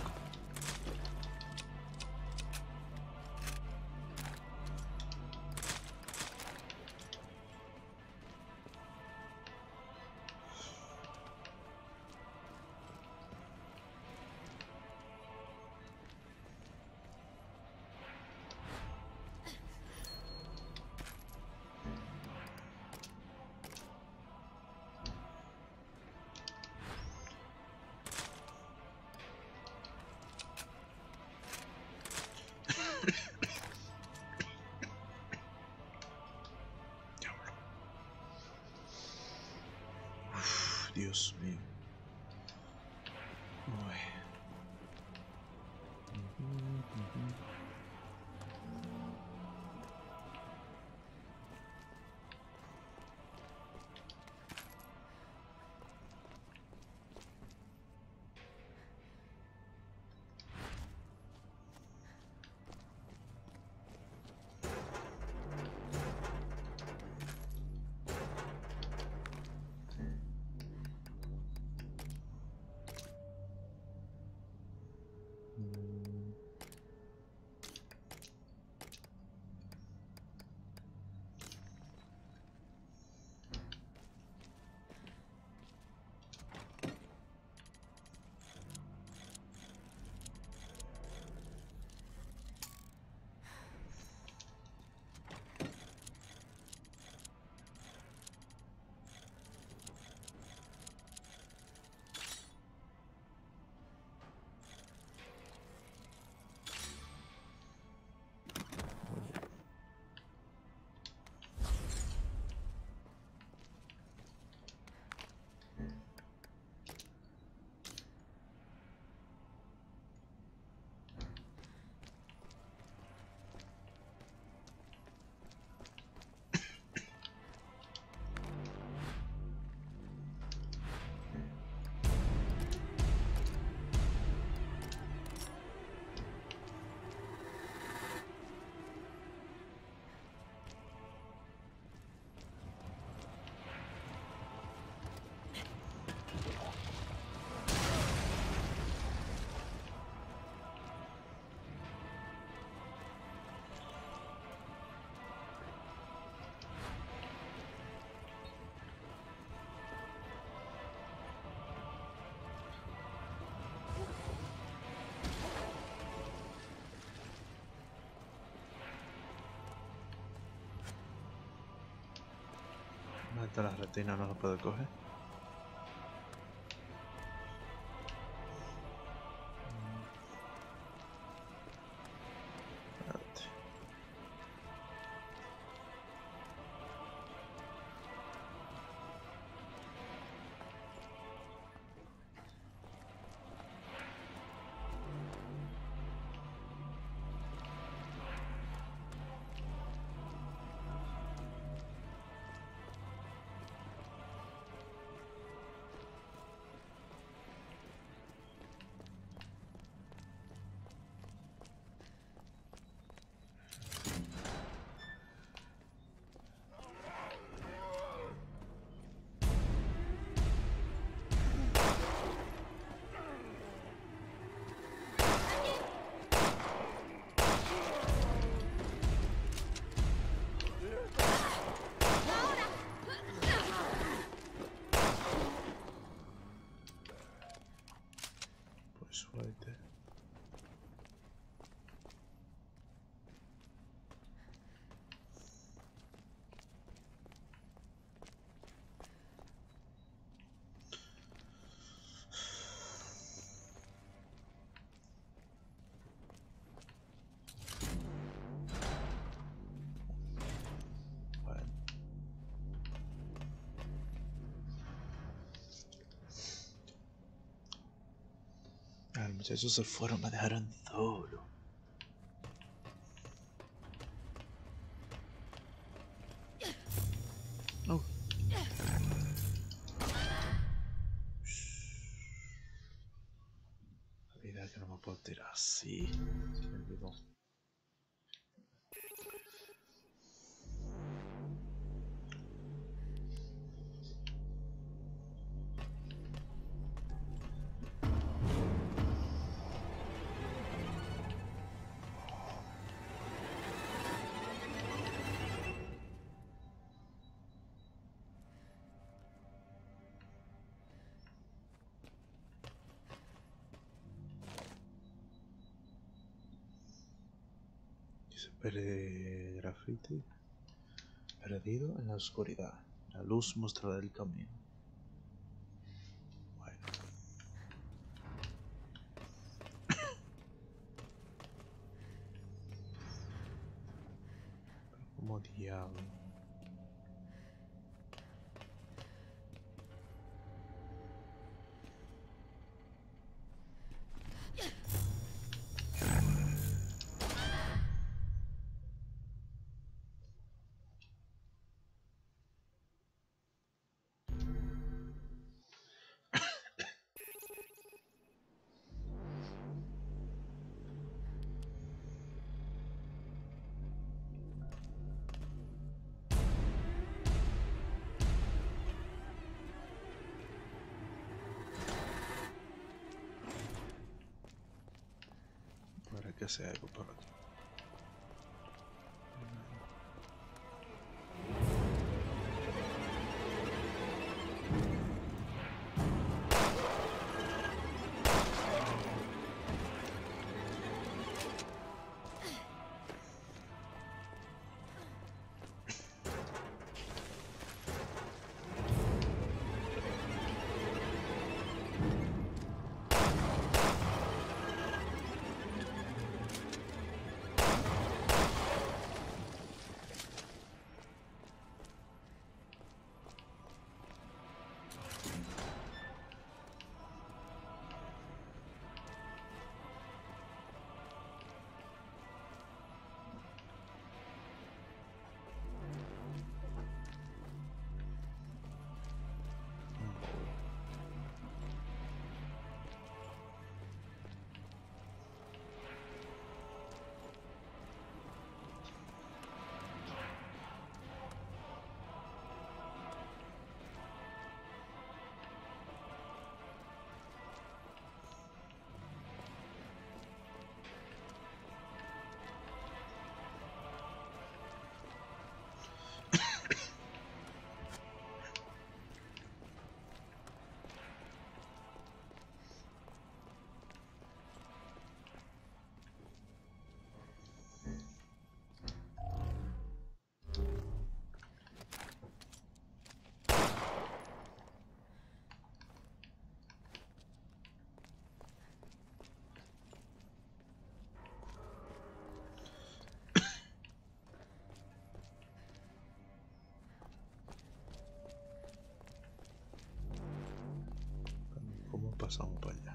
Dios mío. Uy. Esta la retina no se puede coger. Espérate. Ah, los muchachos se fueron, me dejaron solo. No. La vida que no me puedo tirar así. Se me olvidó. Dice graffiti. Perdido en la oscuridad. La luz mostrará el camino. Bueno. Como diablo. Para que sea algo por aquí. ¿Cómo pasamos para allá?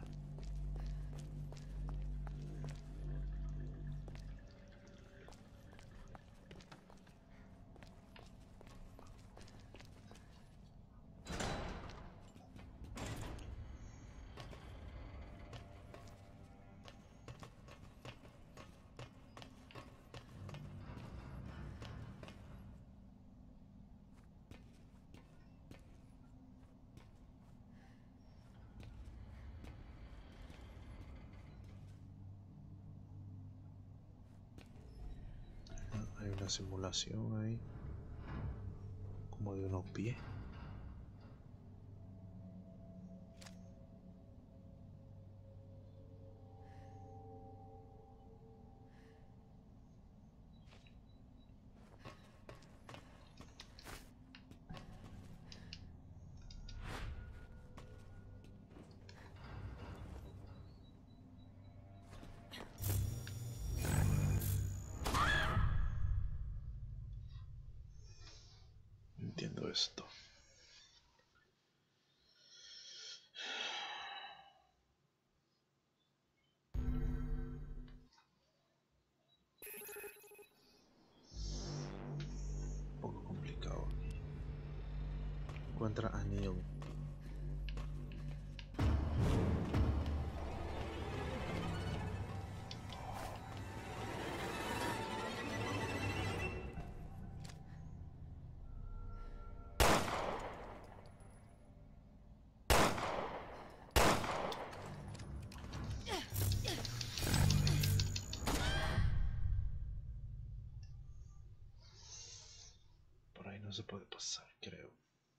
Hay una simulación ahí, como de unos pies. Entiendo esto. encuentra a Neil. Por ahí no se puede pasar, creo.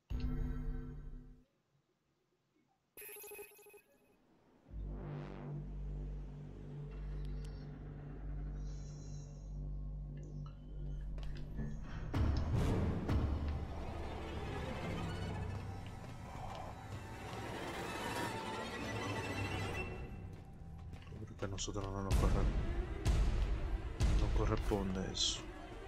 Que a nosotros no nos corre, no corresponde eso.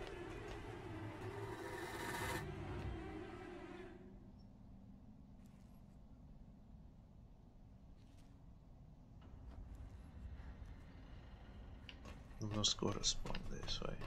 No nos corresponde eso ahí.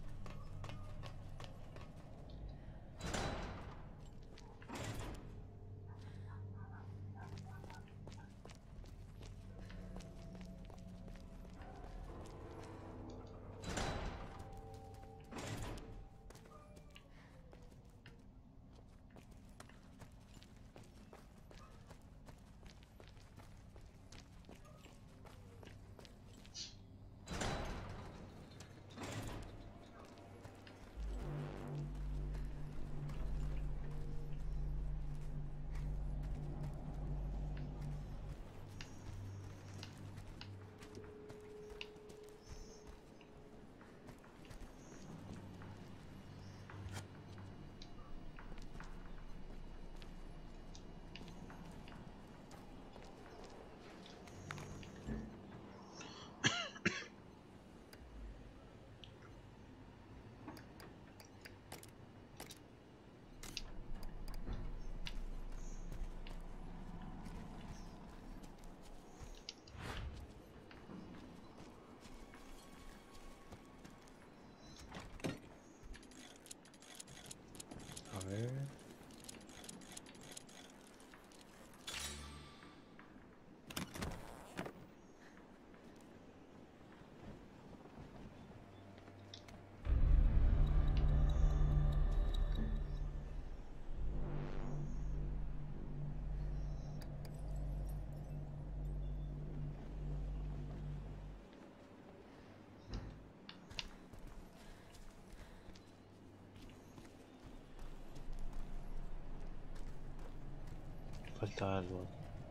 A ver. Falta algo.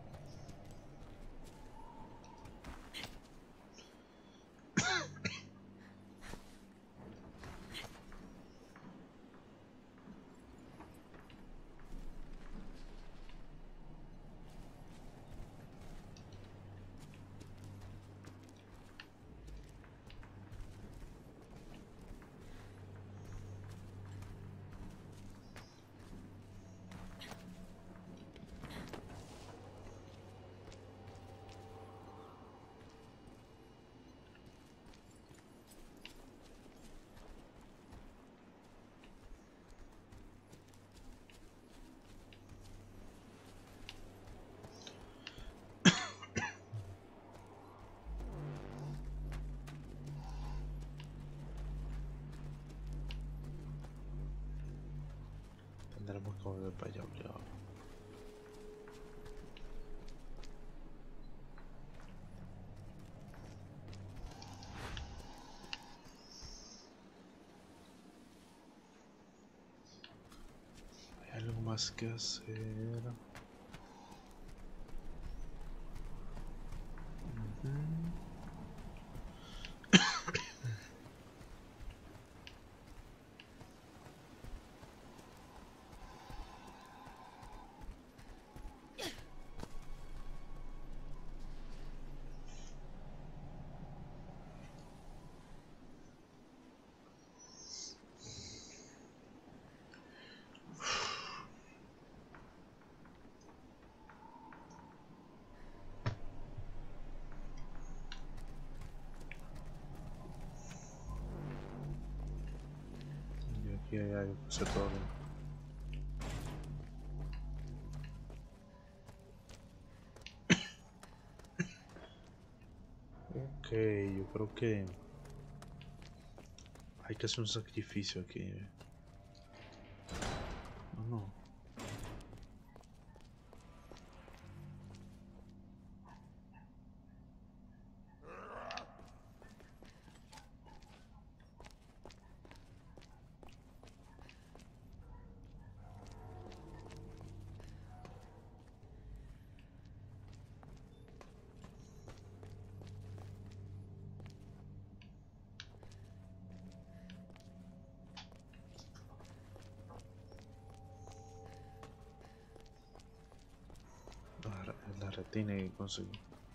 Tendremos que volver para allá obligado. Hay algo más que hacer. Uh-huh. Y aquí hay algo que se todo. Ok, yo creo que hay que hacer un sacrificio aquí. No, no. La, la retina que conseguí.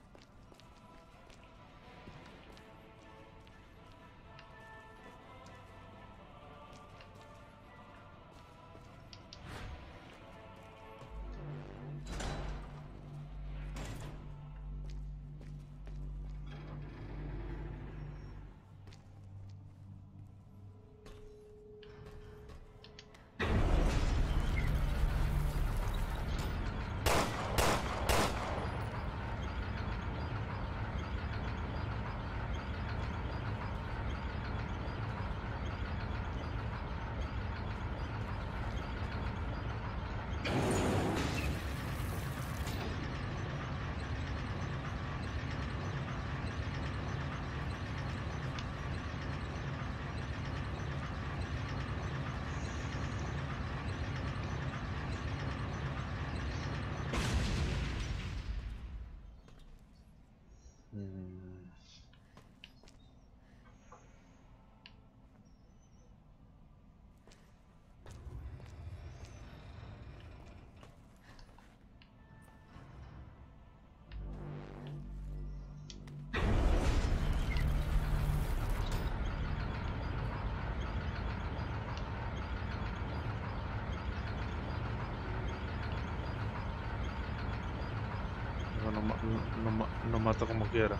No, no, ma- no, no ma- no mata como quiera.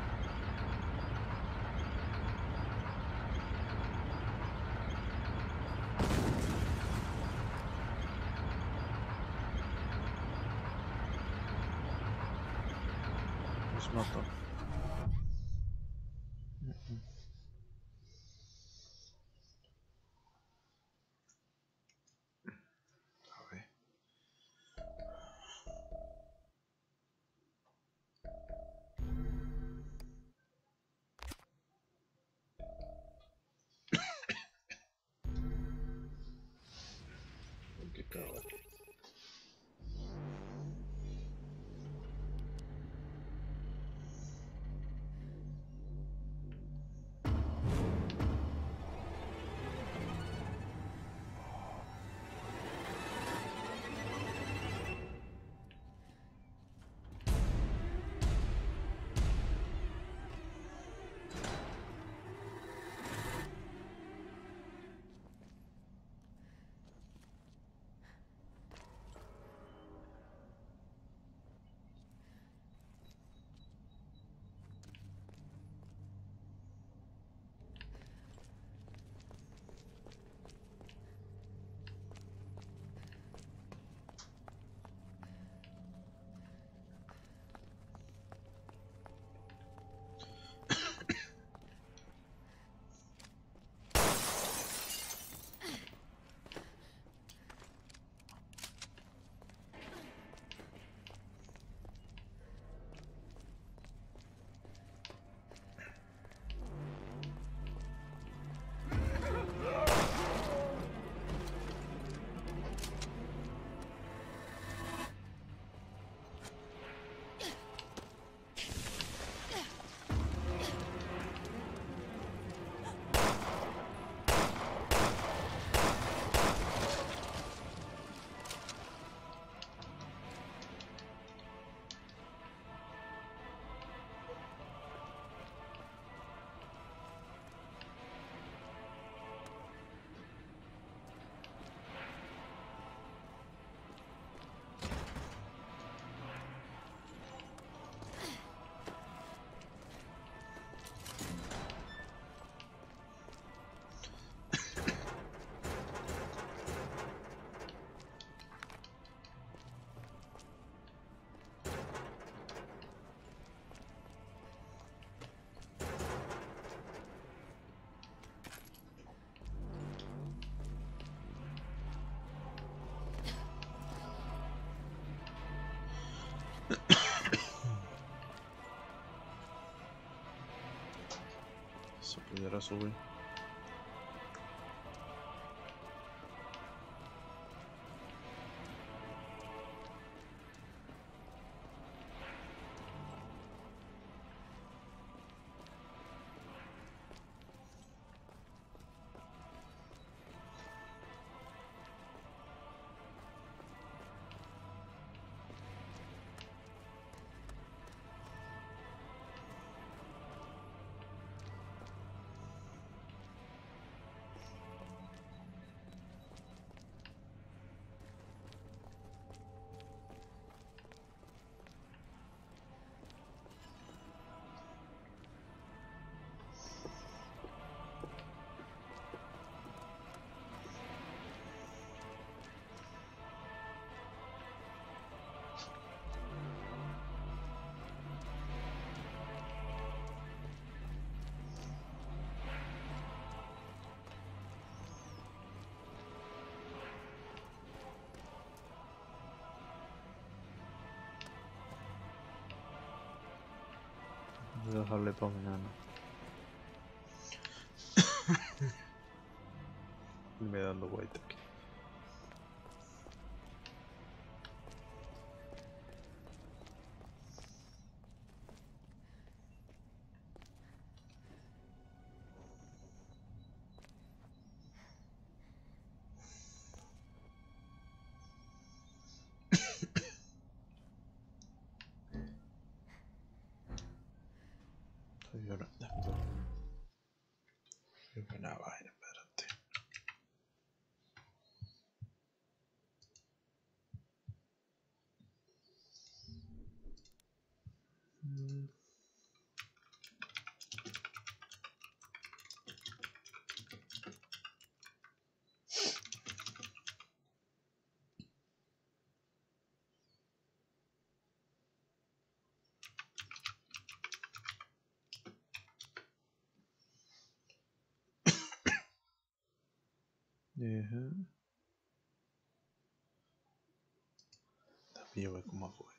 Los mato. A ver. Qué cabrón. Se pudiera subir. Voy a dejarle para mañana. Y me dando vuelta aquí. Estoy llorando. Qué buena vaina, espérate. Mm. Ajá. También ve cómo fue.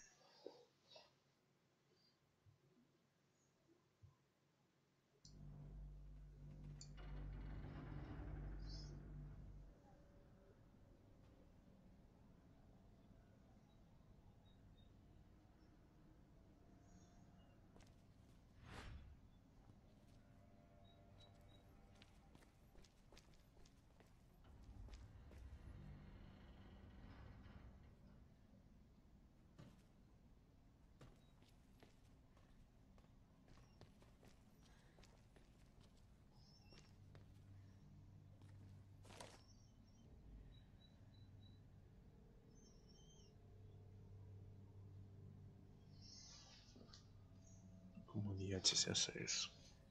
¿Cómo D H se hace eso?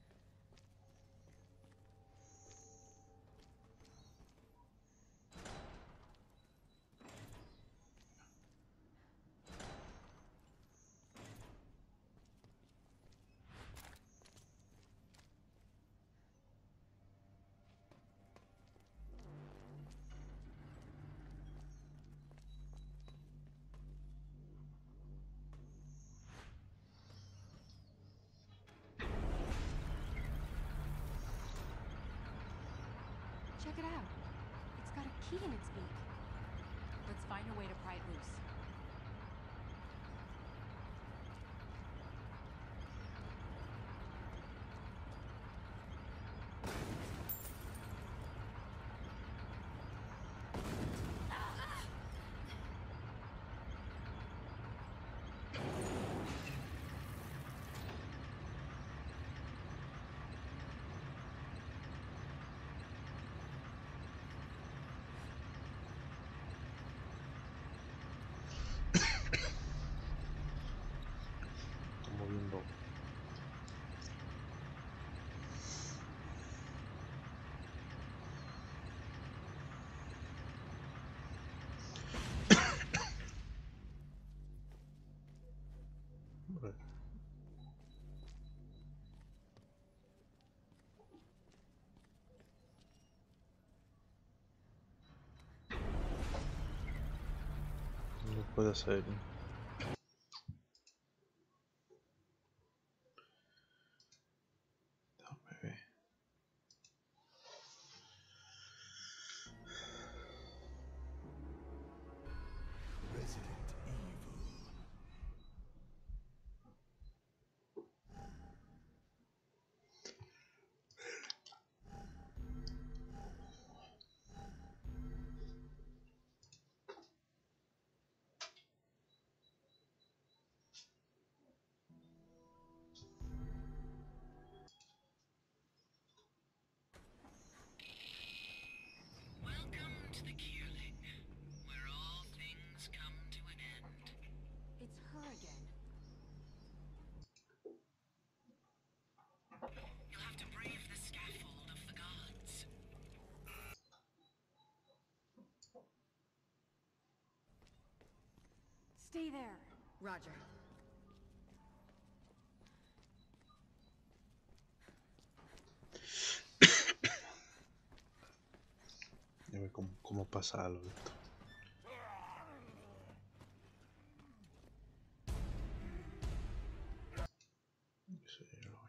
Check it out. It's got a key in its beak. Let's find a way to pry it loose. Estamos viendo. Vale. No puede ser. Stay there. Roger. Ya ve cómo, cómo pasa algo esto. Eso ya lo voy.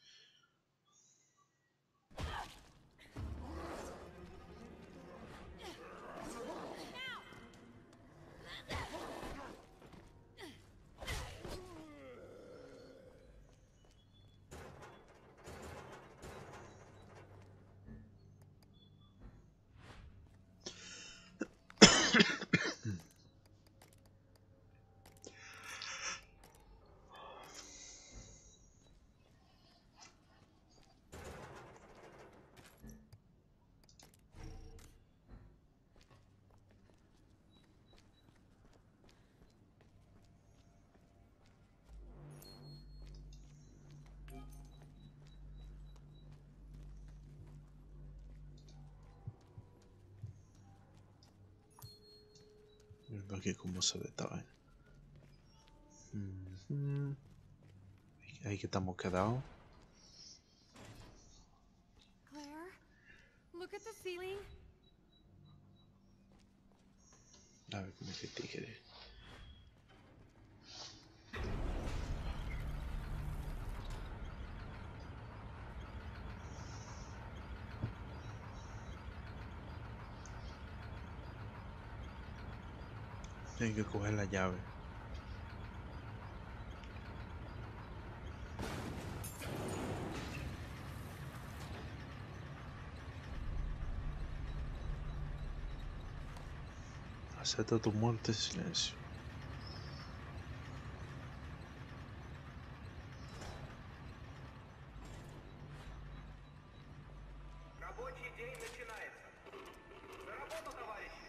Mira aquí cómo se ve esta vaina. Mm-hmm. Ahí que estamos quedados. Claire, look at the ceiling. A ver cómo se tigre. Hay que coger la llave. Acepta tu muerte en silencio. Рабочий день начинается. За работу, товарищи!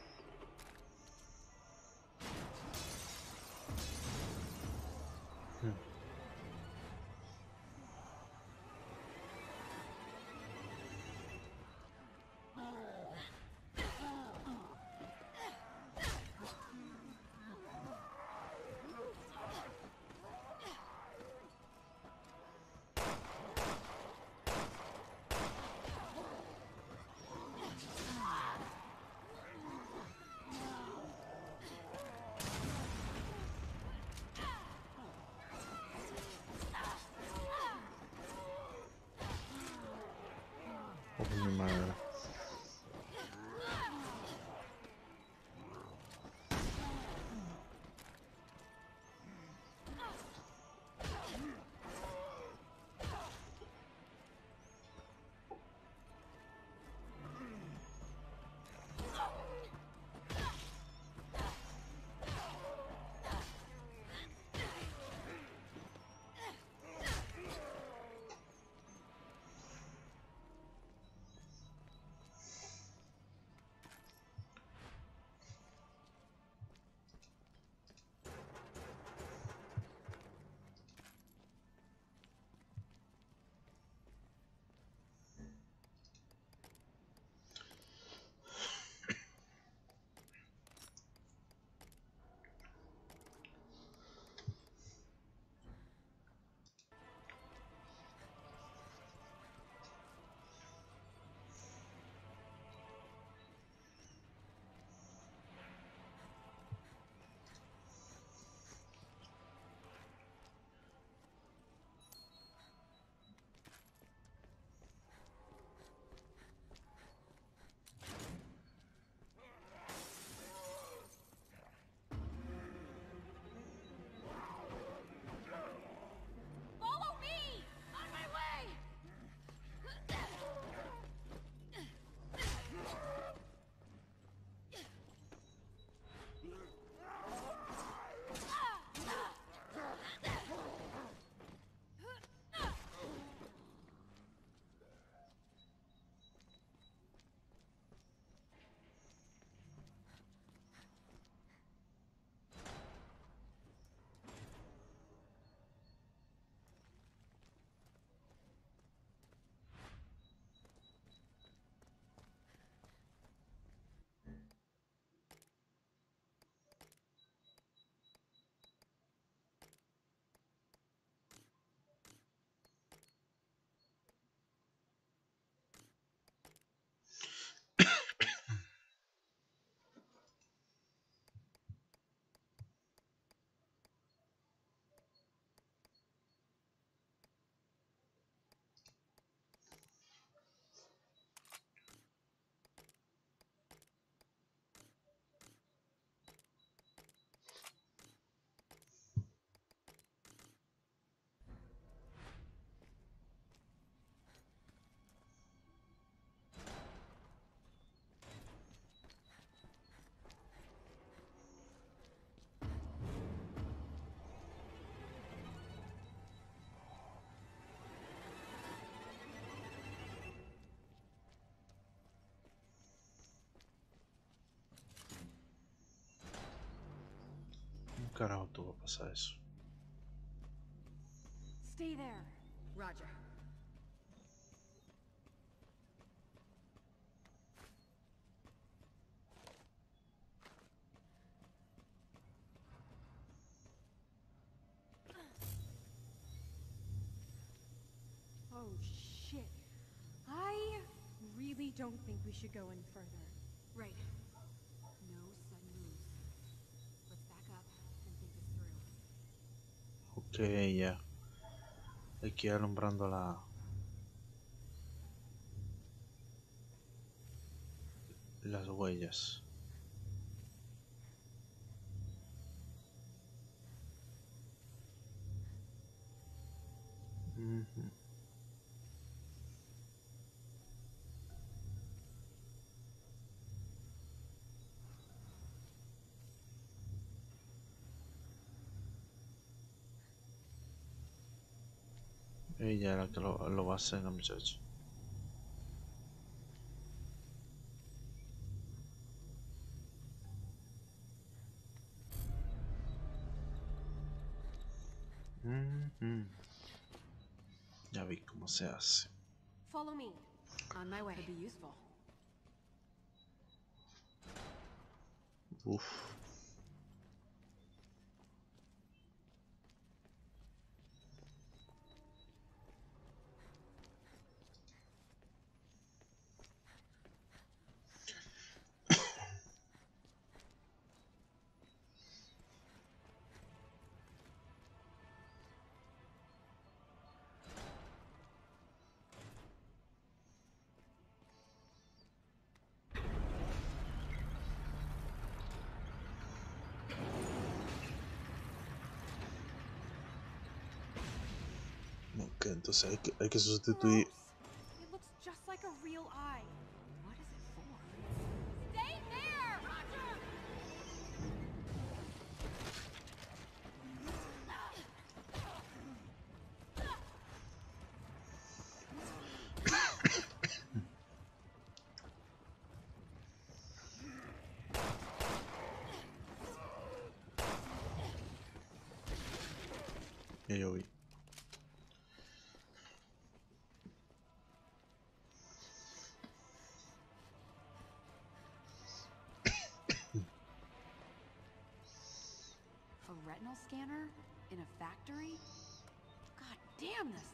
Oh, mi madre. Carajo, tú vas a pasar eso. Stay there. Roger. Oh shit. I really don't think we should go any further. Right. No sudden moves. Let's back up and think this through. Ok, ya. Aquí alumbrando la... las huellas. Uh-huh. Ella era la que lo, lo va a hacer, la muchacha. Uh-huh. Ya vi cómo se hace. Follow me. On my way. Could be useful. Uf. Ok, entonces hay que, hay que sustituir. It looks just like a real eye. What is it for? Stay there, Roger! Ya yo vi. A retinal scanner? In a factory? God damn this!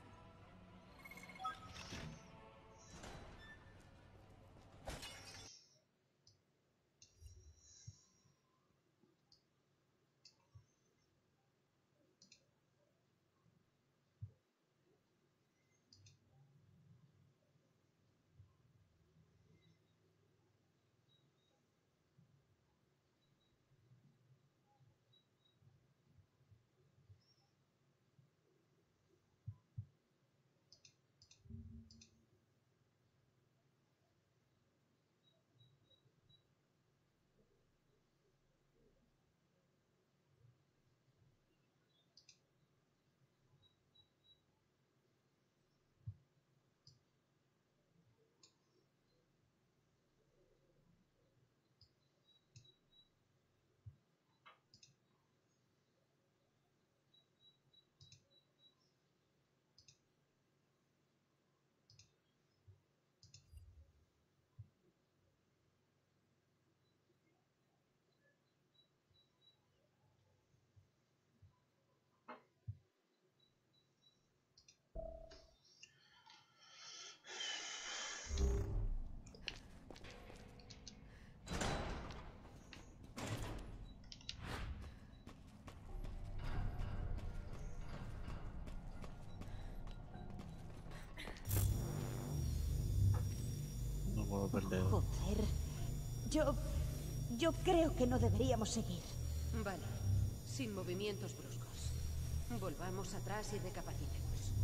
No puedo perder. Joder. Yo... Yo creo que no deberíamos seguir. Vale. Sin movimientos bruscos. Volvamos atrás y recapacitemos.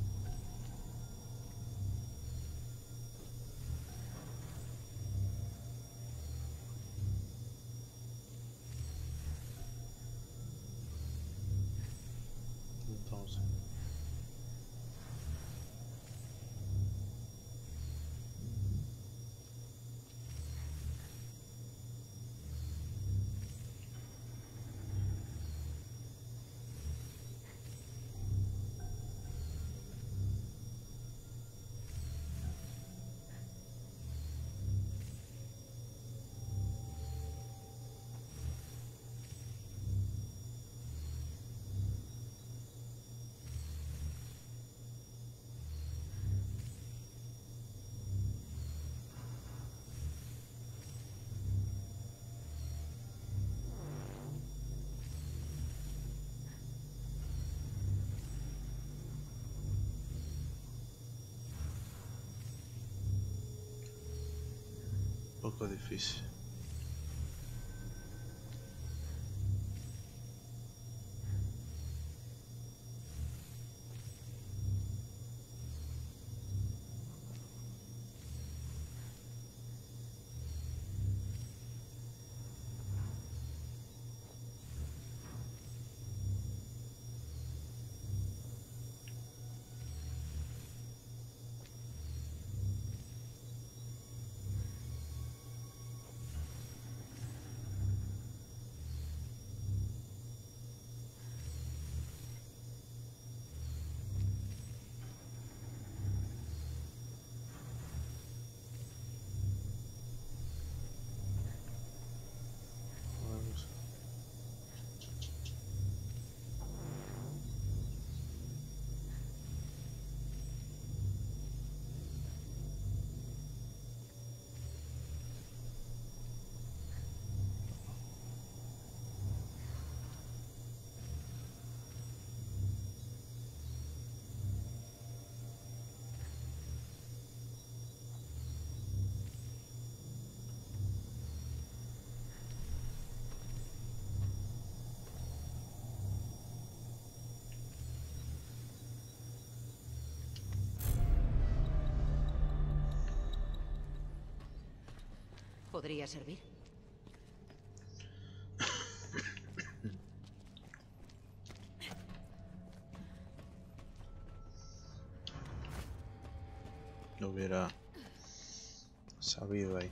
Entonces. poco difícil. ¿Podría servir? Lo hubiera sabido ahí.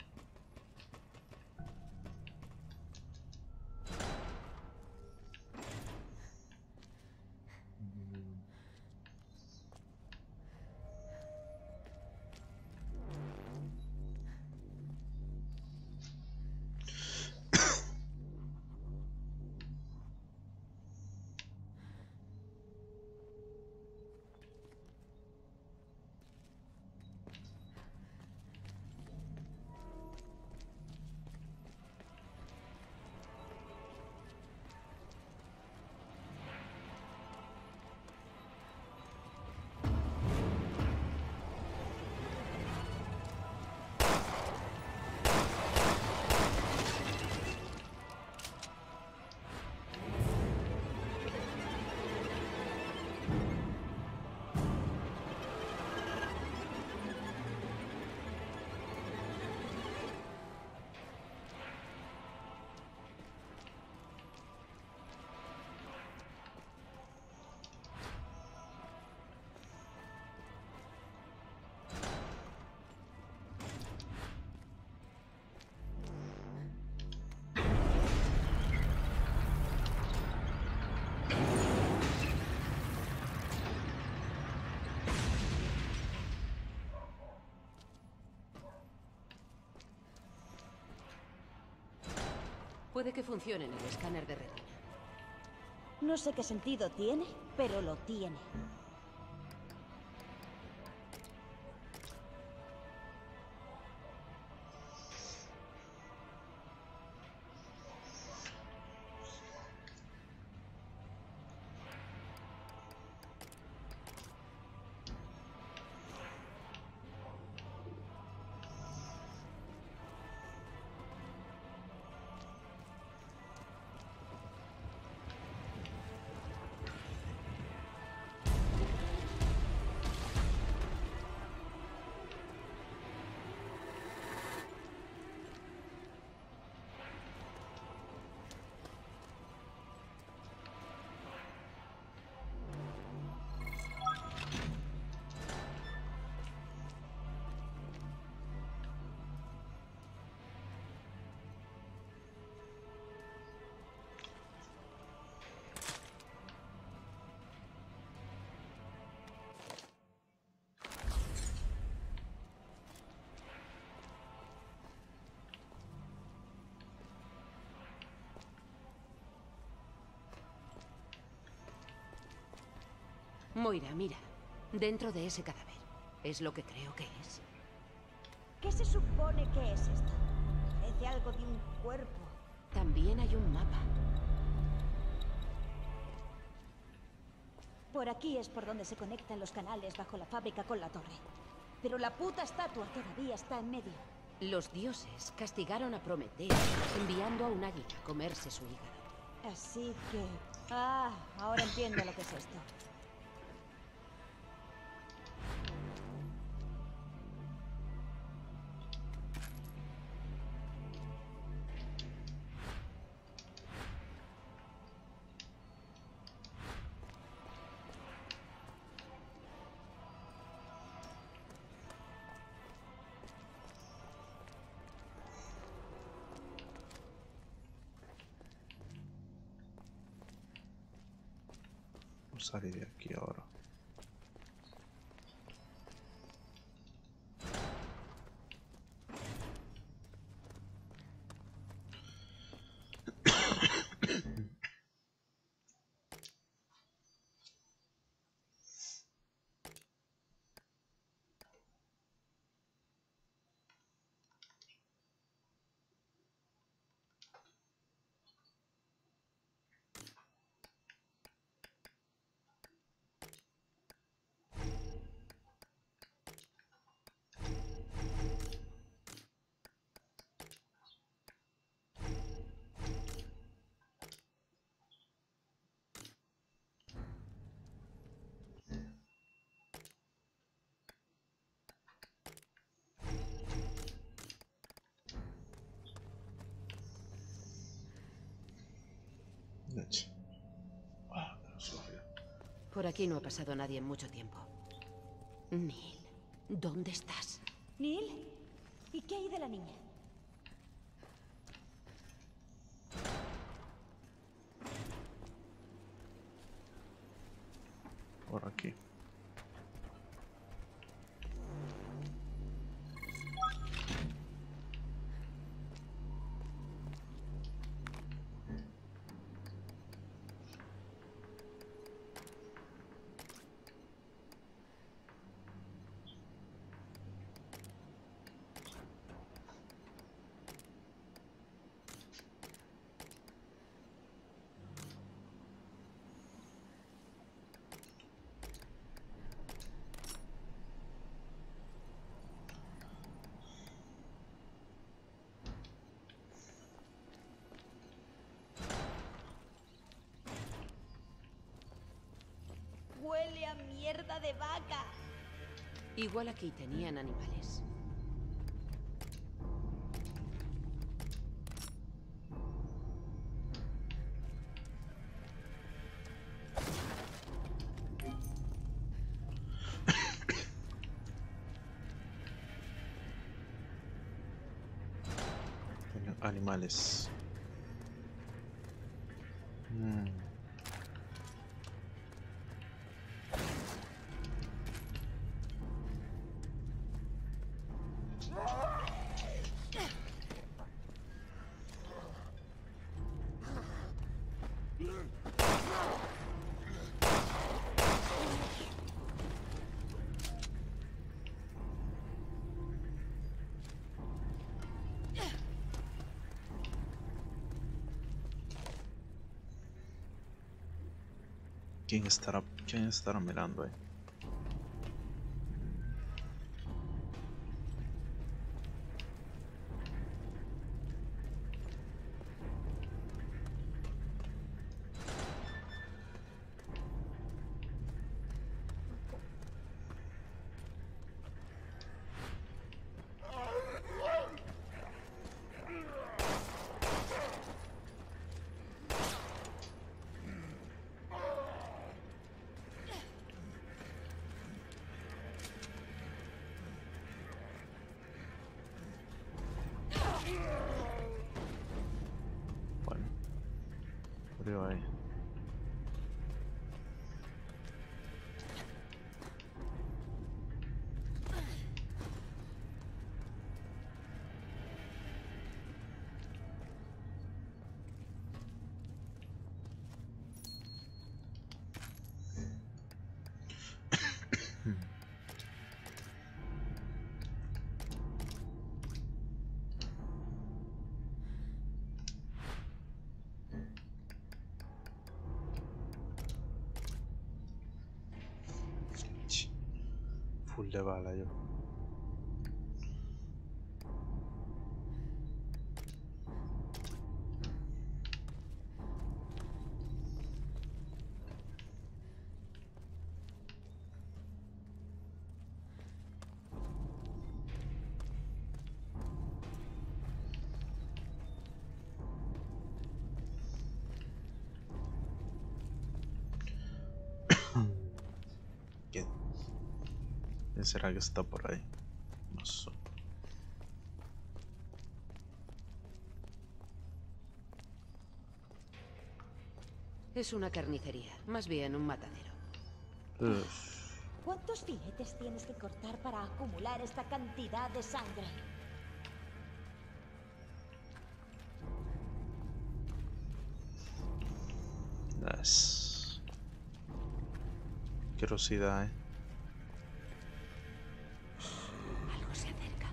Puede que funcione en el escáner de retina. No sé qué sentido tiene, pero lo tiene. Moira, mira. Dentro de ese cadáver. Es lo que creo que es. ¿Qué se supone que es esto? Parece algo de un cuerpo. También hay un mapa. Por aquí es por donde se conectan los canales bajo la fábrica con la torre. Pero la puta estatua todavía está en medio. Los dioses castigaron a Prometeo enviando a un águila a comerse su hígado. Así que... Ah, ahora entiendo lo que es esto. Salir de aquí ahora. Por aquí no ha pasado nadie en mucho tiempo. Neil, ¿dónde estás? ¿Neil? ¿Y qué hay de la niña? Por aquí. Huele a mierda de vaca. Igual aquí tenían animales. Animales. Mm. ¿Quién estará, quién estará mirando ahí? Murió ahí. Full de bala yo. ¿Quién será que está por ahí? No sé. Es una carnicería, más bien un matadero. Uf. ¿Cuántos filetes tienes que cortar para acumular esta cantidad de sangre? Las... Curiosidad, eh. Algo se acerca.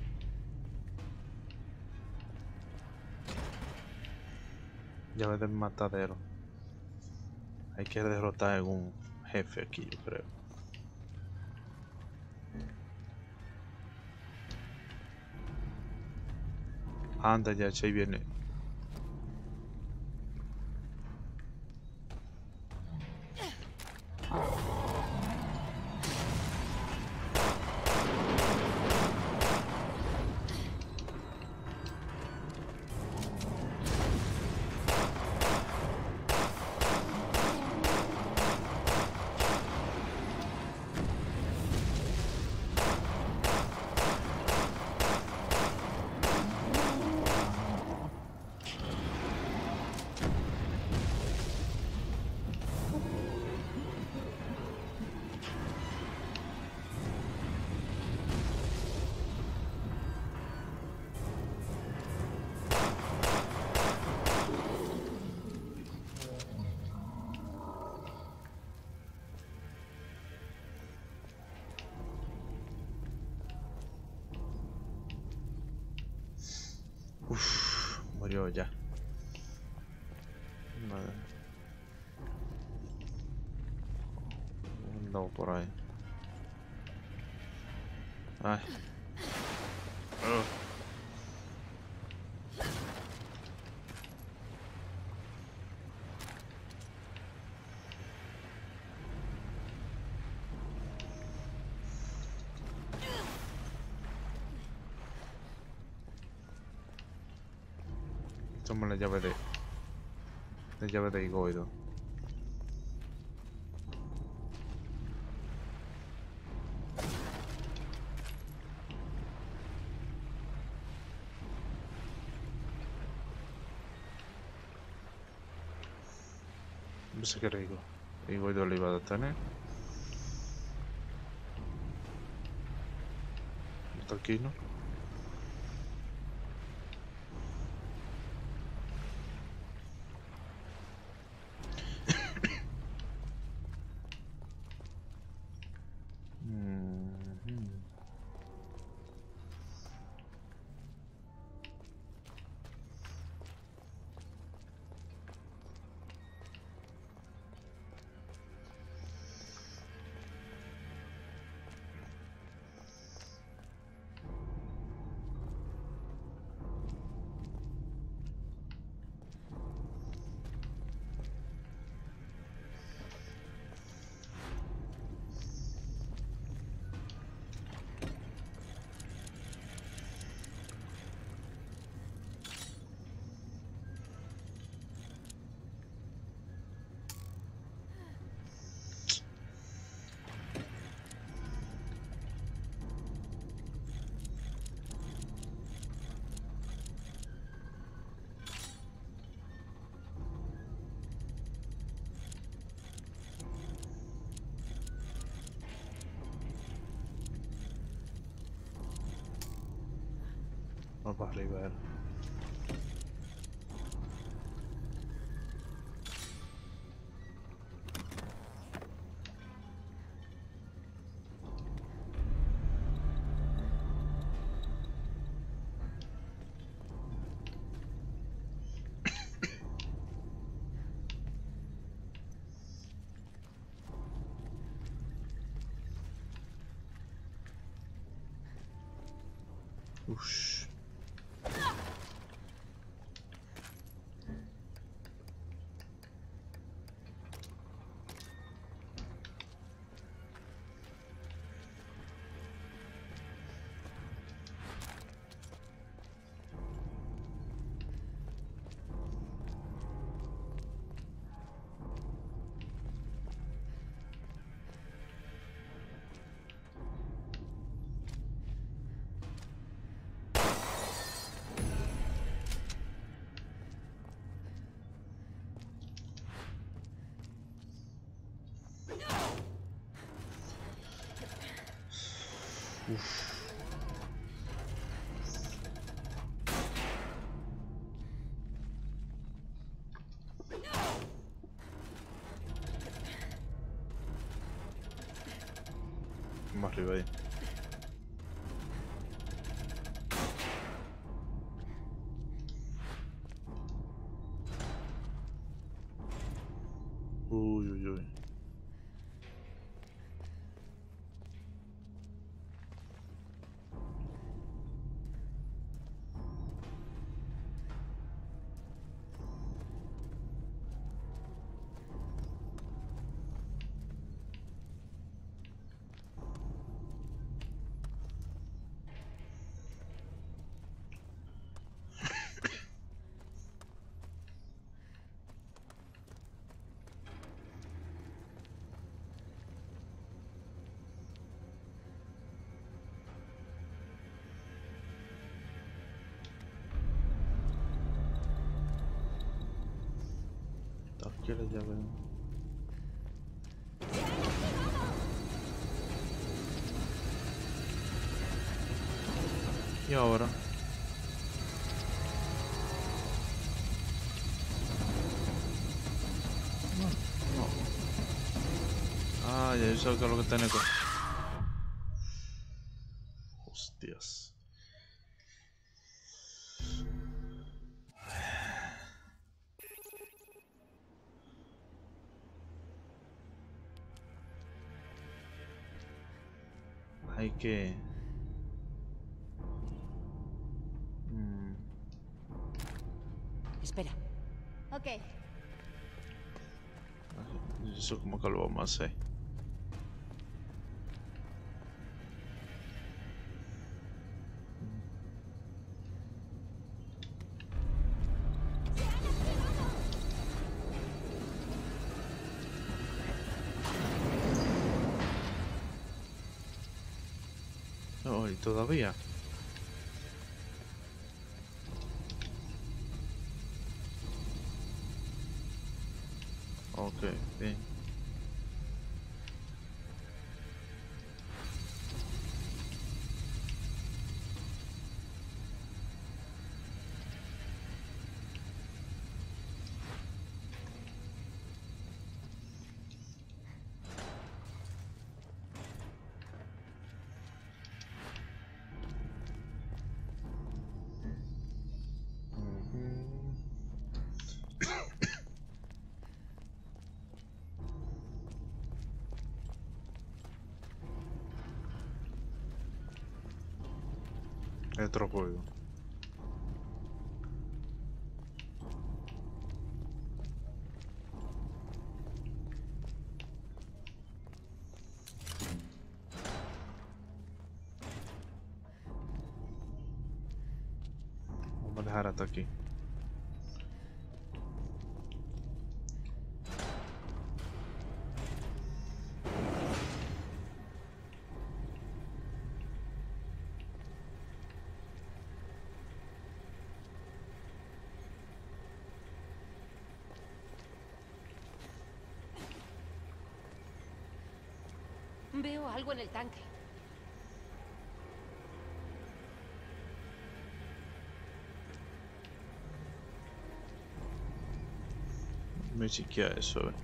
Llave del matadero. Hay que derrotar a algún jefe aquí, yo creo. Anda, ya, ahí viene. Uff, murió ya. Madre. Andaba por ahí. Ay. Ugh. Toma la llave de... La llave de Igoido. No sé qué era Igoido. Igoido le iba a detener. Está aquí, ¿no? Vamos para arriba, eh. Ush. Uf. Más arriba ahí. Uy, uy, uy. Aquí la llave. Y ahora. No, no. Ah, ya yo sé que es lo que tiene que. Hostias. Hay que... Mm. Espera. Ok. Eso como que lo vamos a hacer. No, y todavía. Ok, bien. Otro juego. Vamos a dejar hasta aquí. Veo algo en el tanque. Me chiquea eso, eh.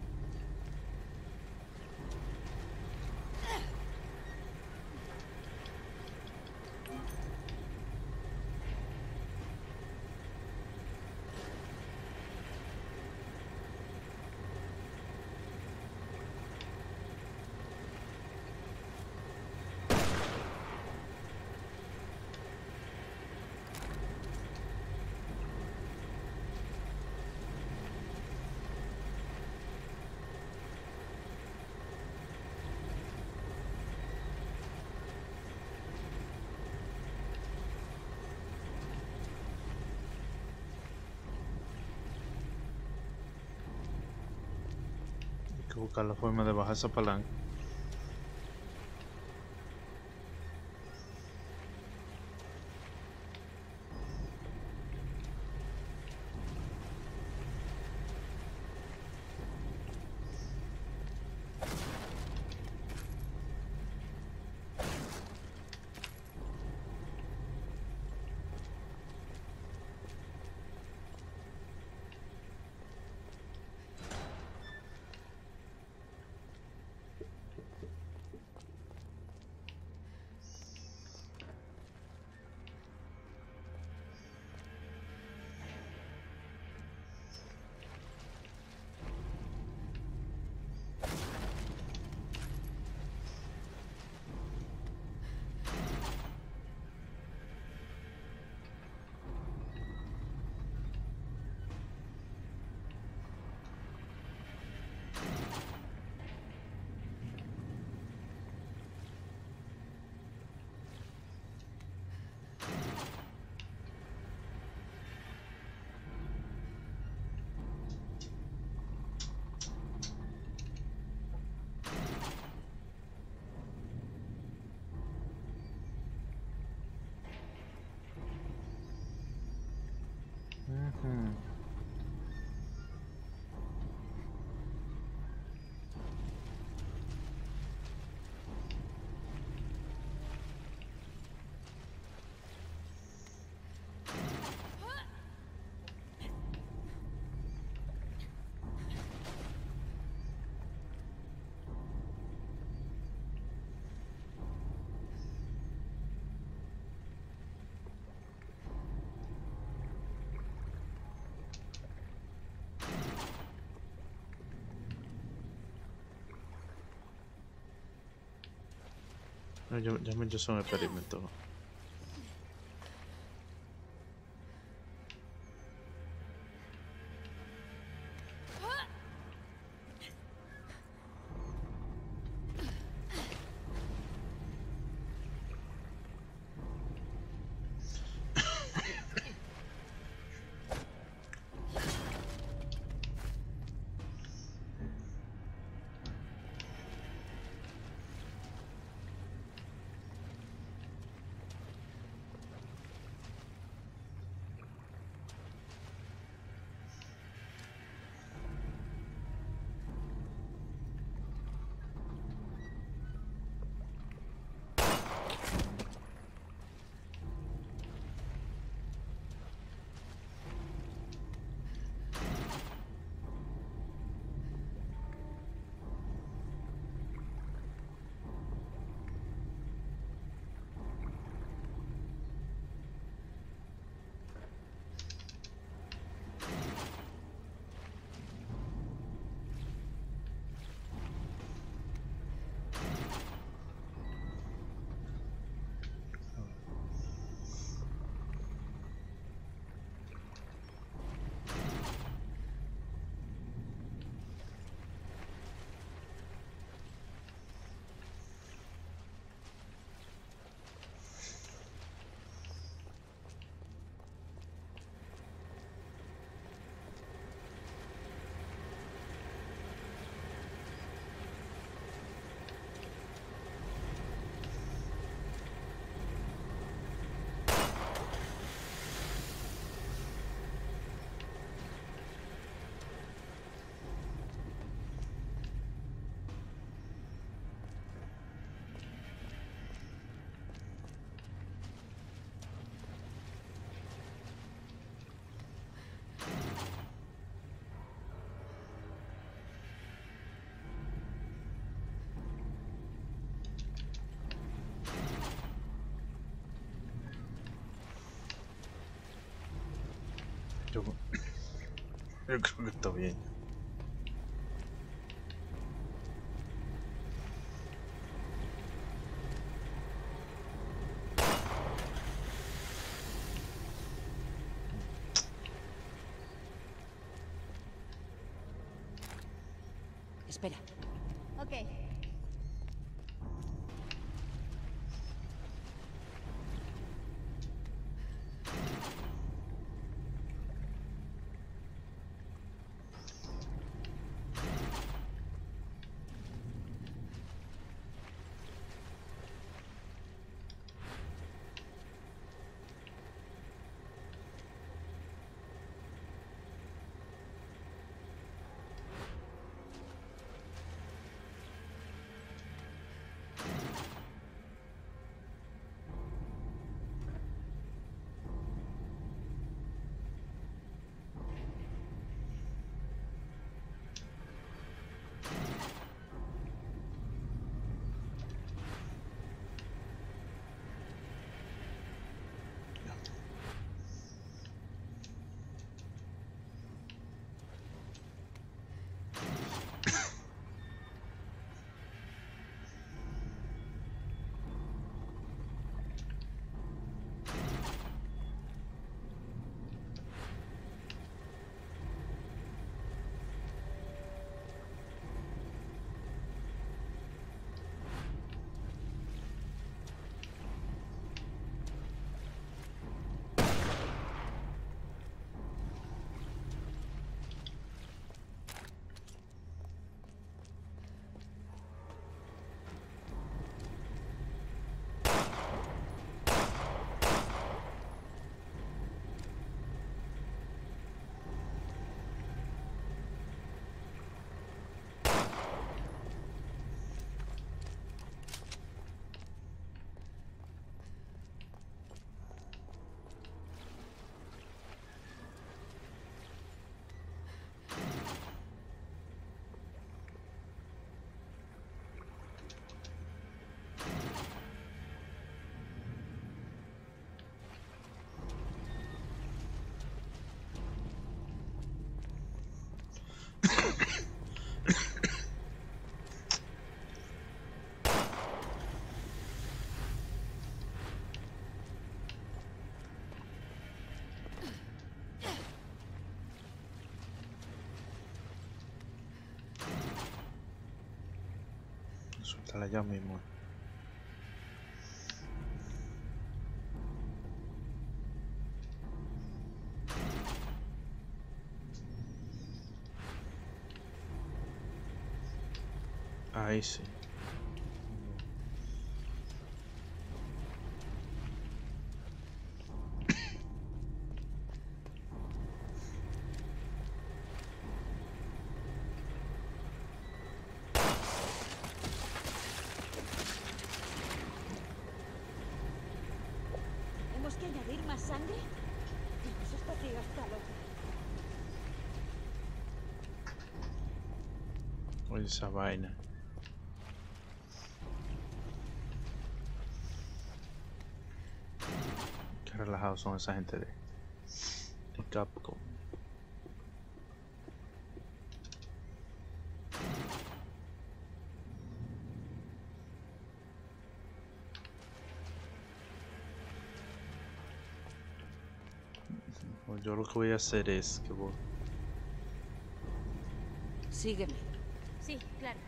Hay que buscar la forma de bajar esa palanca. No, yo, ya me he hecho un experimento. Yo, yo creo que está bien. Espera. Ok. Suéltala ya mismo. Ahí sí. ¿Tenemos que añadir más sangre? Dios, esta tía está loca. Oye, esa vaina. Qué relajados son esa gente de, de Capcom. Yo lo que voy a hacer es que voy... Sígueme. Sí, claro.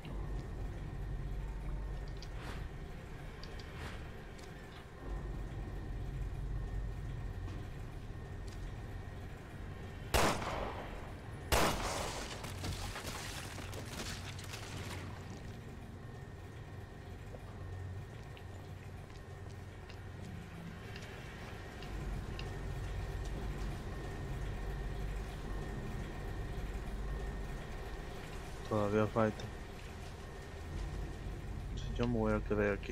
Todavía falta. Yo me voy a quedar aquí.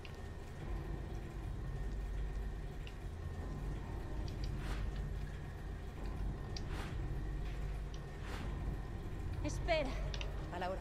Espera. A la hora.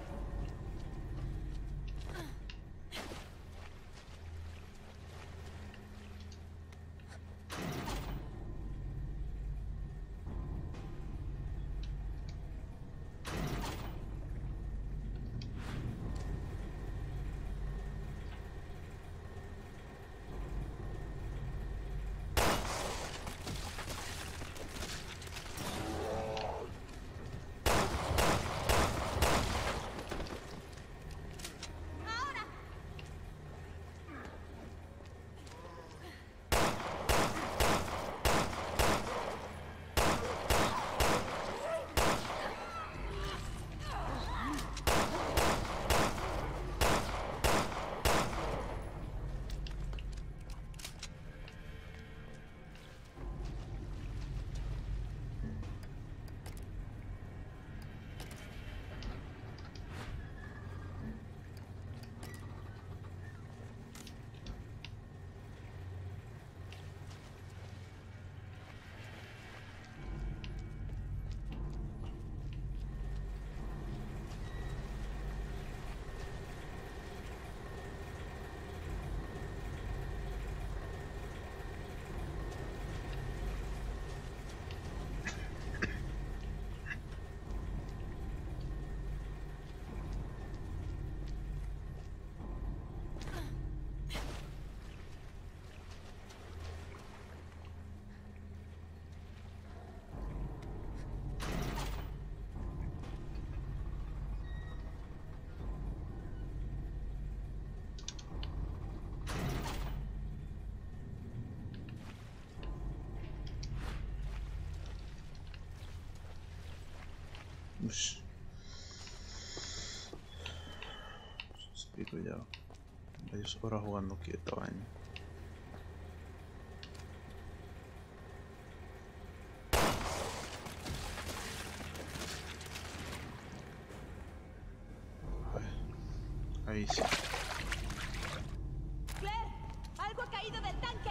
Ush. Explico ya. Varias horas jugando aquí esta vaina. Ahí sí. Claire, algo ha caído del tanque.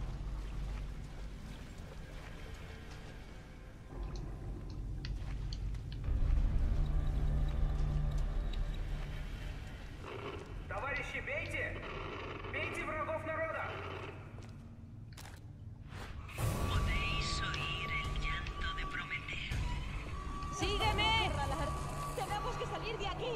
Товарищи, бейте! Бейте врагов народа! Podéis oír el llanto de Prometeo. ¡Sígueme! Rallard, tenemos que salir de aquí.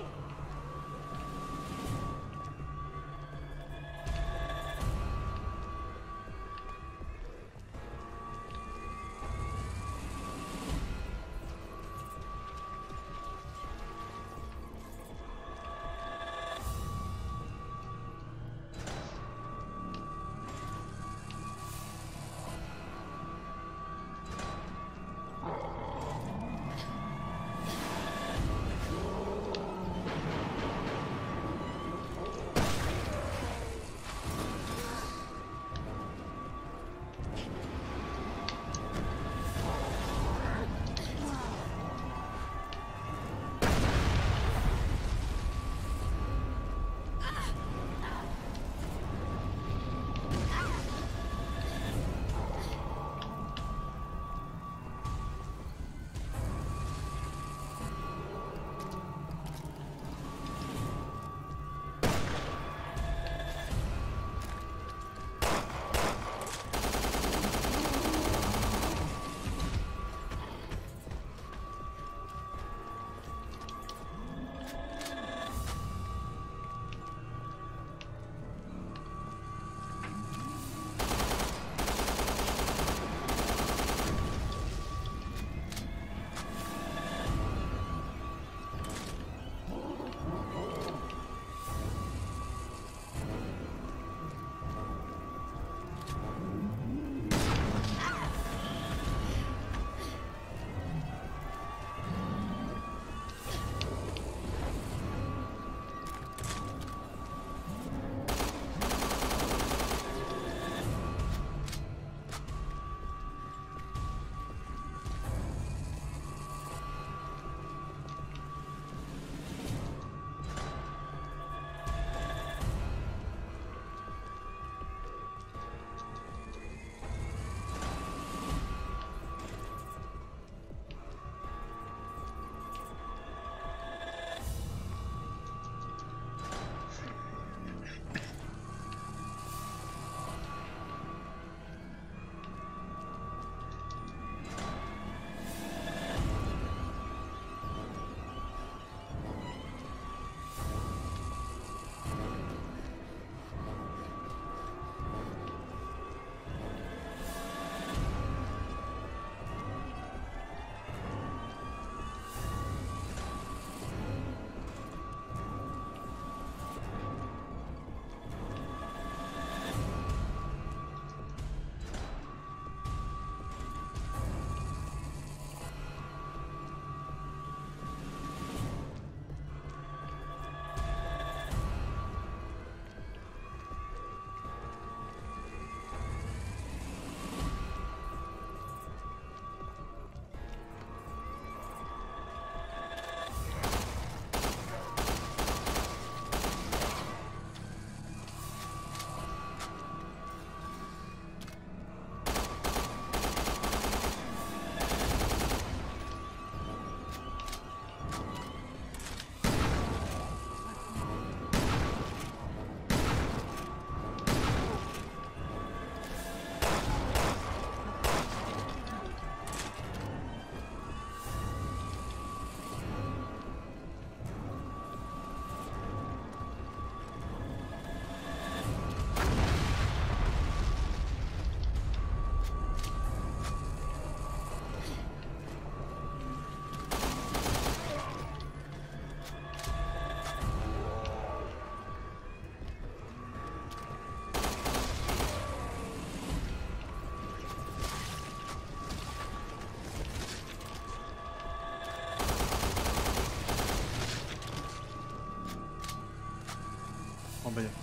Vamos allá.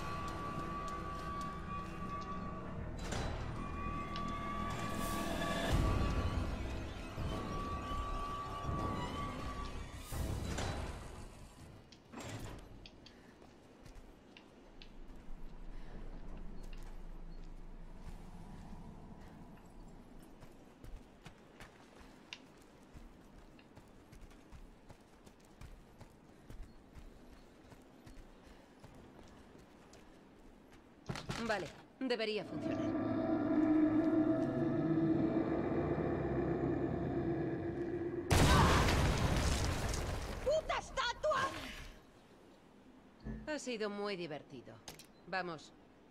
Vale, debería funcionar. ¡Puta estatua! Ha sido muy divertido. Vamos.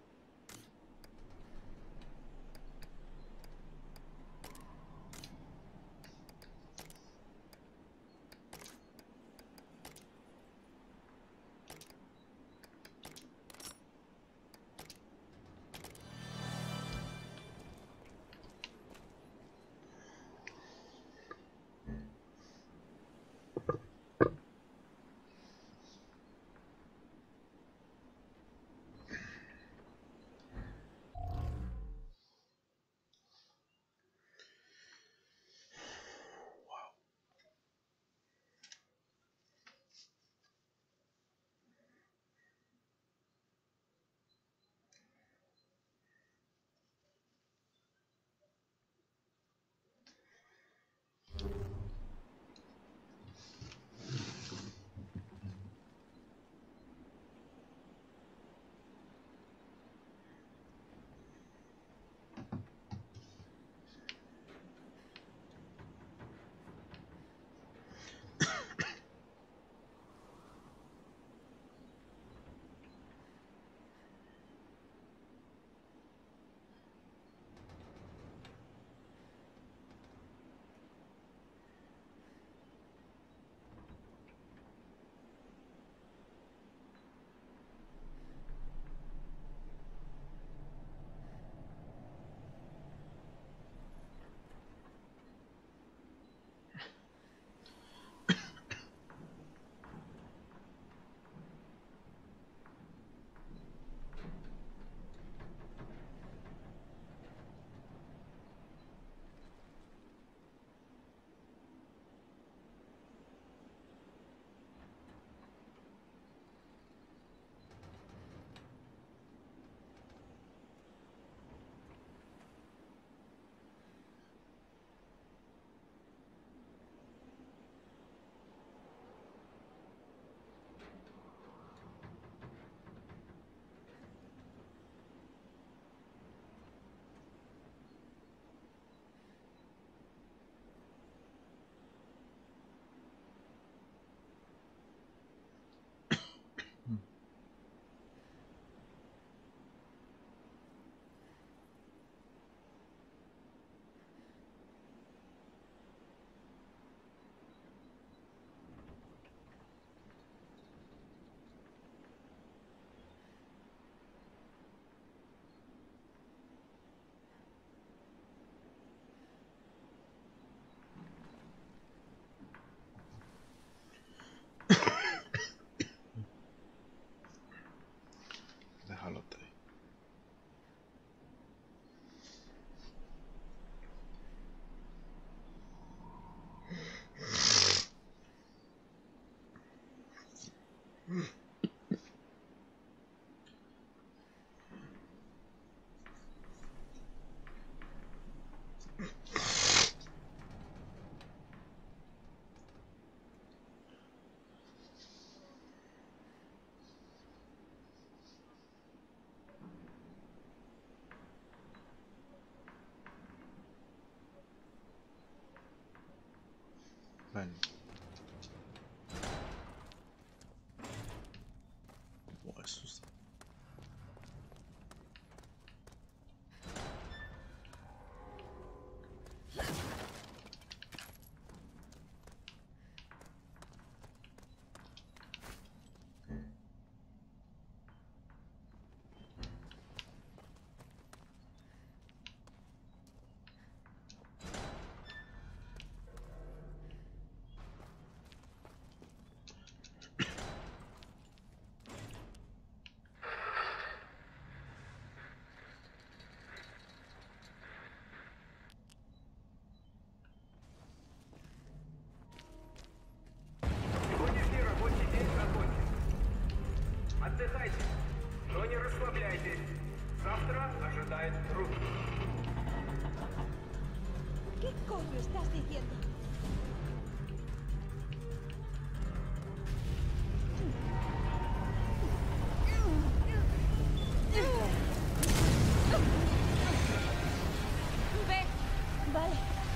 Déjalo ahí. Ven. Oh, eso está. coño estás diciendo? Ve. Vale.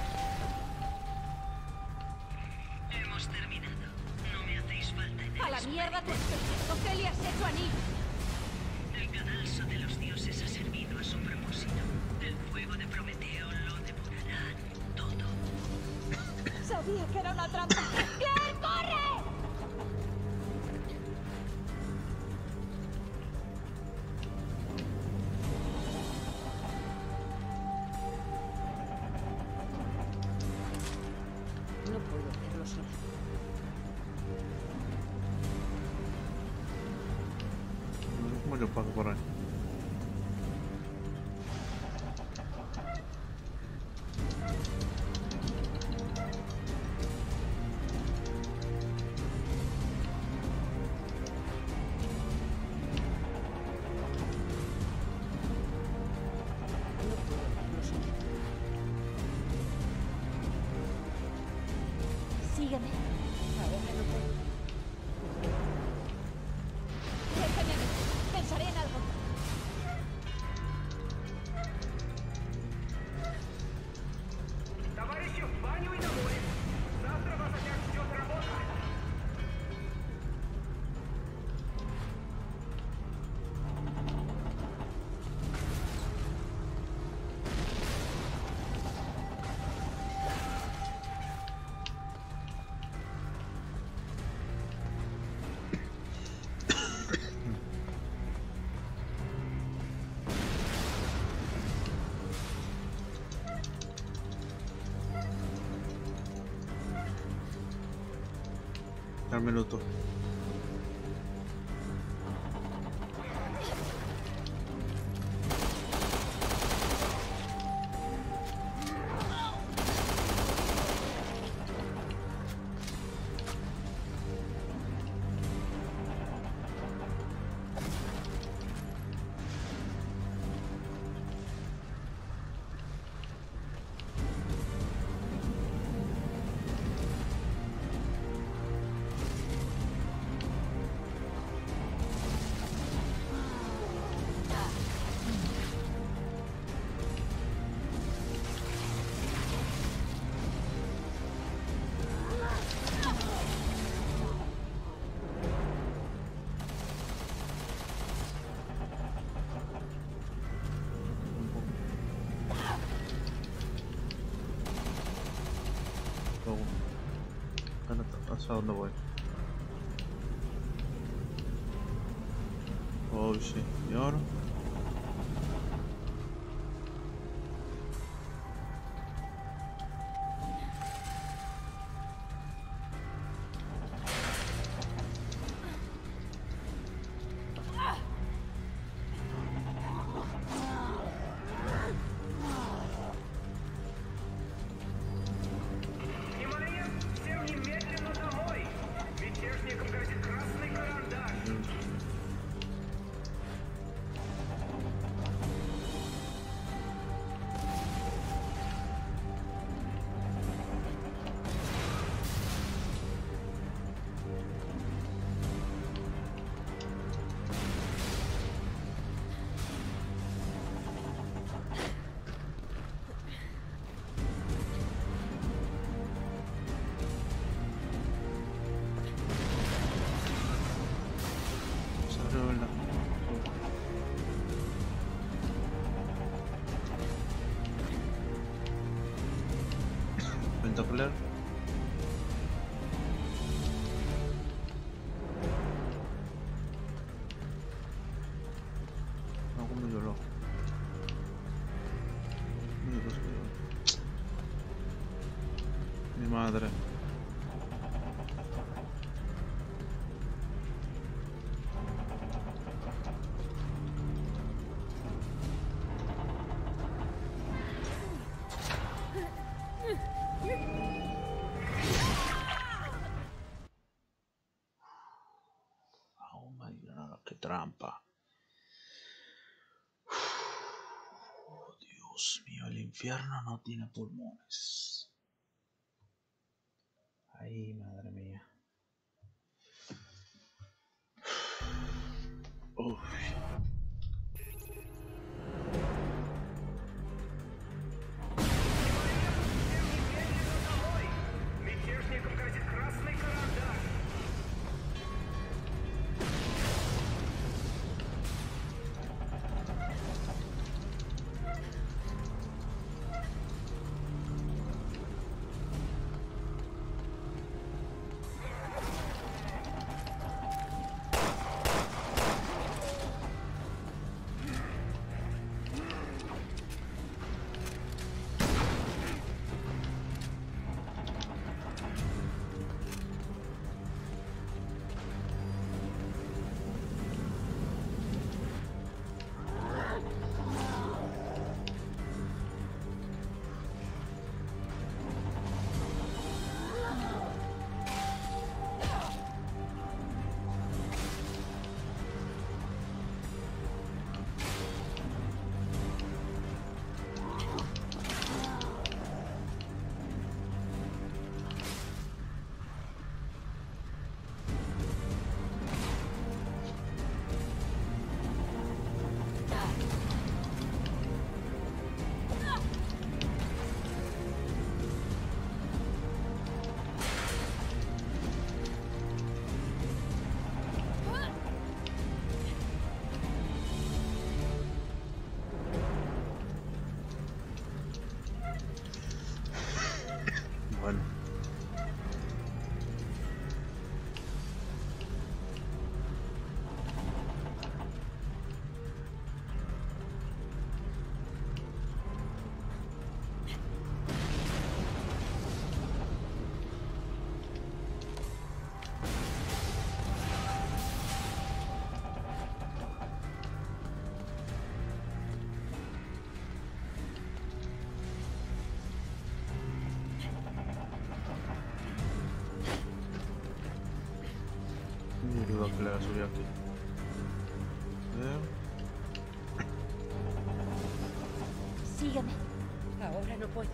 Hemos terminado. No me hacéis falta en el A la espejo. mierda tu experimento. ¿Qué le has hecho a Nick? El cadalso de los dioses ha servido a su propósito. El fuego de Prometeo lo devorará todo. Sabía que era una trampa. ¡Claire, corre! No puedo hacerlo sola. ¿Cómo yo paso por ahí? No puedo hacerlo sola. Sígueme. Ahora no puedo. Déjame a mí. Pensaré en algo. Товарищи, в баню и домой. Завтра вас опять ждет работа. Un minuto. ¿Hacia dónde voy? Oh, señor. Внимание! Всем немедленно домой! Мятежникам грозит красный карандаш! Espectacular. No, como yo lo. Mi madre. Oh my God, qué trampa. Oh, Dios mío, el infierno no tiene pulmones. Ay, madre mía. Uf. Мятежникам грозит красный карандаш. Bueno. Ni duda que le ha subido aquí. Bien. Sígueme. Ahora no puedo.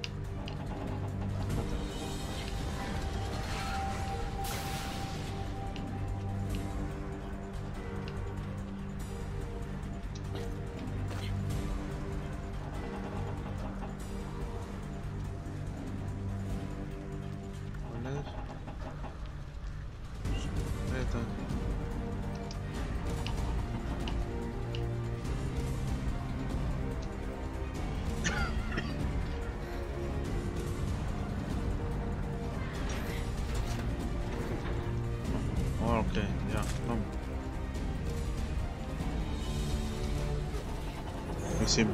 ¿Cuál es? Esta. Oh, ok, ya, vamos. Hicimos.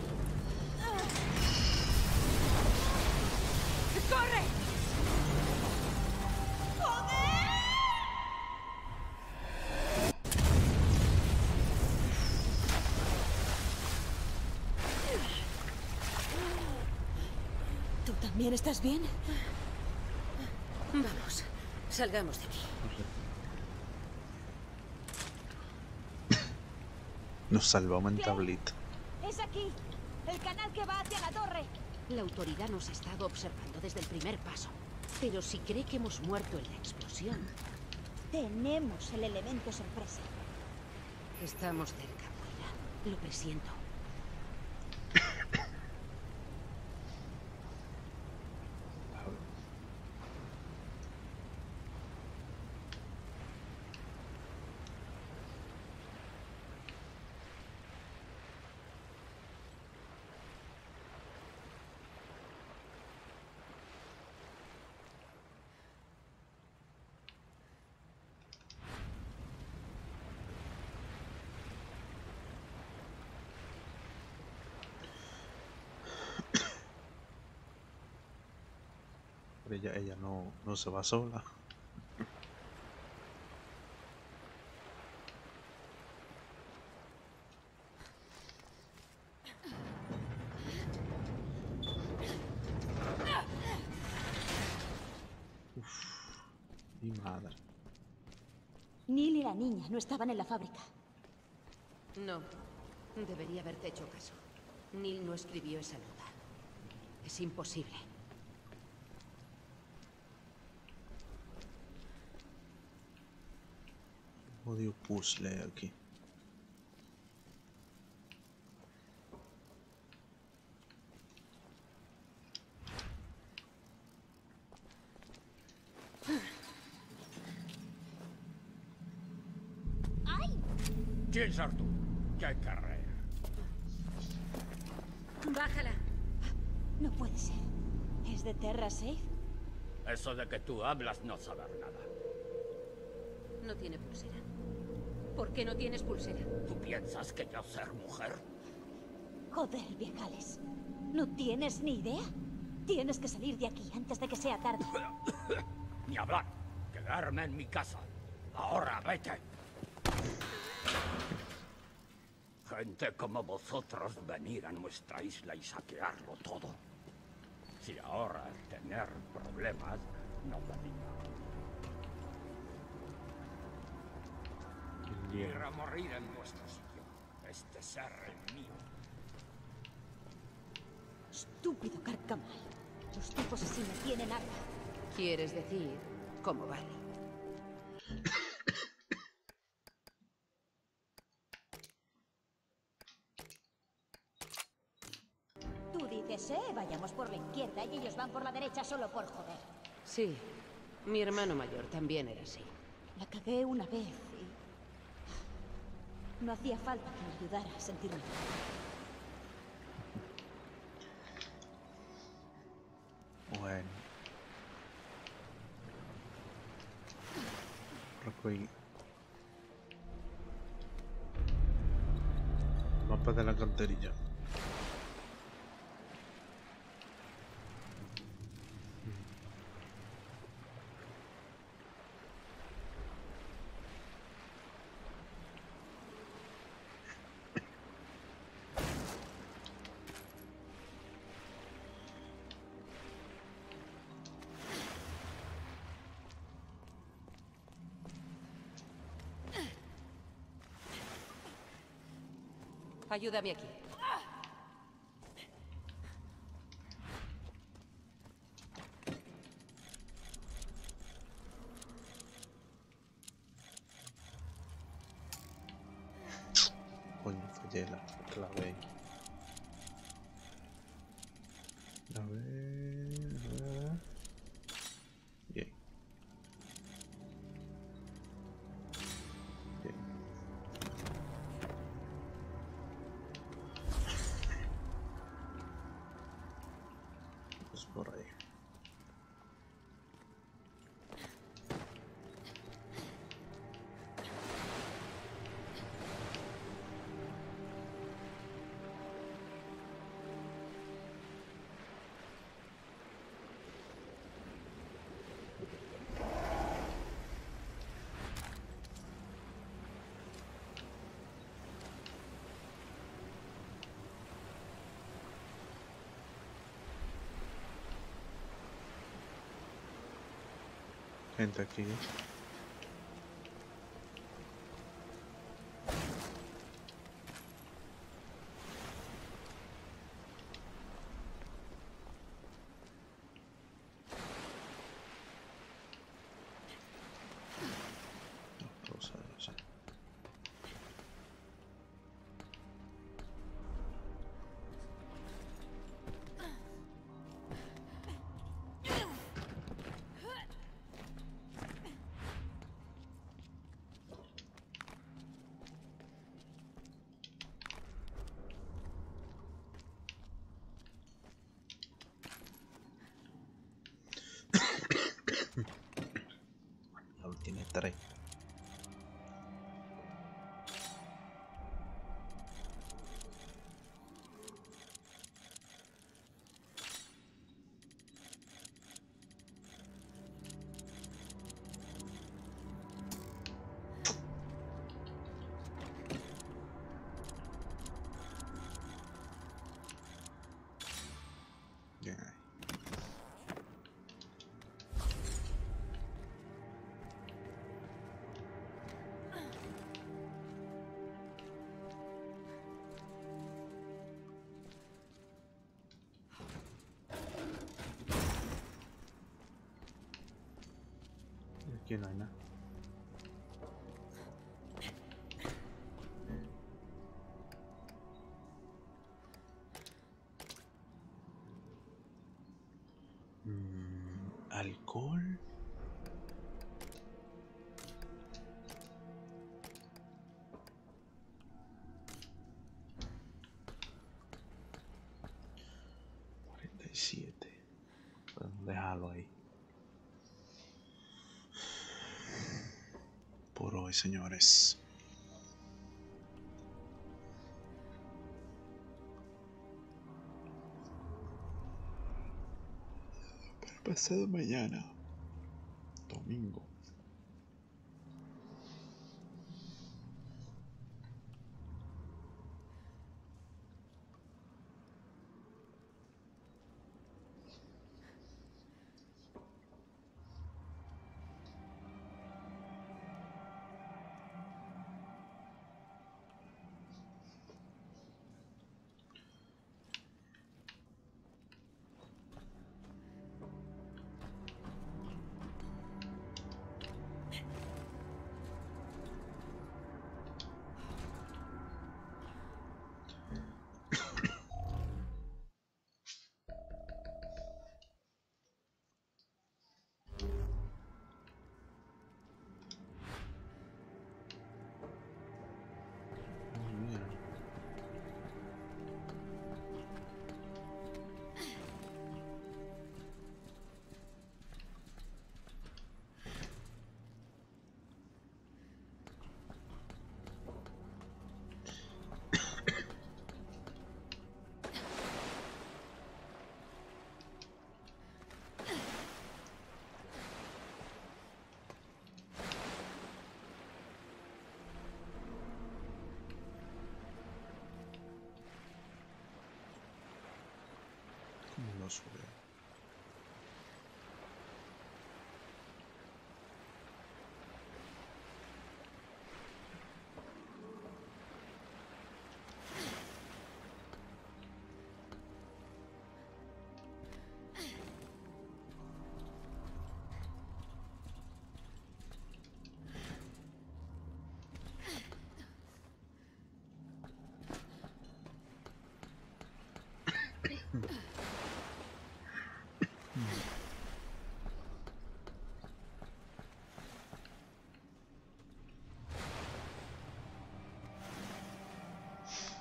¡Corre! ¿Tú también estás bien? Vamos, salgamos de aquí. Nos salvamos en tablita. Es aquí. El canal que va hacia la torre. La autoridad nos ha estado observando desde el primer paso. Pero si cree que hemos muerto en la explosión, Tenemos el elemento sorpresa. estamos cerca, Moira. Lo presiento. Pero ella, ella no, no se va sola. Uf, mi madre. Neil y la niña no estaban en la fábrica. No, debería haberte hecho caso. Neil no escribió esa nota. Es imposible. Odio puzzle aquí. ¿Quién sos tú? ¡Qué carrera! Bájala. No puede ser. ¿Es de Terra Safe? Eso de que tú hablas no saber nada. No tiene pulsera. ¿Por qué no tienes pulsera? ¿Tú piensas que yo ser mujer? Joder, viejales. ¿No tienes ni idea? Tienes que salir de aquí antes de que sea tarde. Ni hablar. Quedarme en mi casa. Ahora vete. Gente como vosotros venir a nuestra isla y saquearlo todo. Si ahora tener problemas, no me diga. Ir a morir en vuestro sitio. Este ser es mío. Estúpido carcamal. Los tipos así me tienen harta. ¿Quieres decir cómo vale? Tú dices, eh, vayamos por la izquierda y ellos van por la derecha solo por joder. Sí. Mi hermano mayor también era así. La cagué una vez y... no hacía falta que me ayudara a sentirme bien. Bueno. Recogí. Mapa de la canterilla. Ayúdame aquí. Coño, fallé la clave. A ver, a ver. Bien. Bien. Pues por ahí. Gente aquí. Rosa, rosa. Ahora tiene tres. Bien ahí. Y aquí no hay nada. alcohol. cuarenta y siete. Podemos dejarlo ahí. Por hoy, señores. Para pasado mañana, domingo. ¿Cómo lo sube?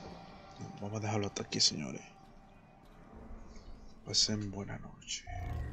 Vamos a dejarlo hasta aquí, señores. Pasen buena noche.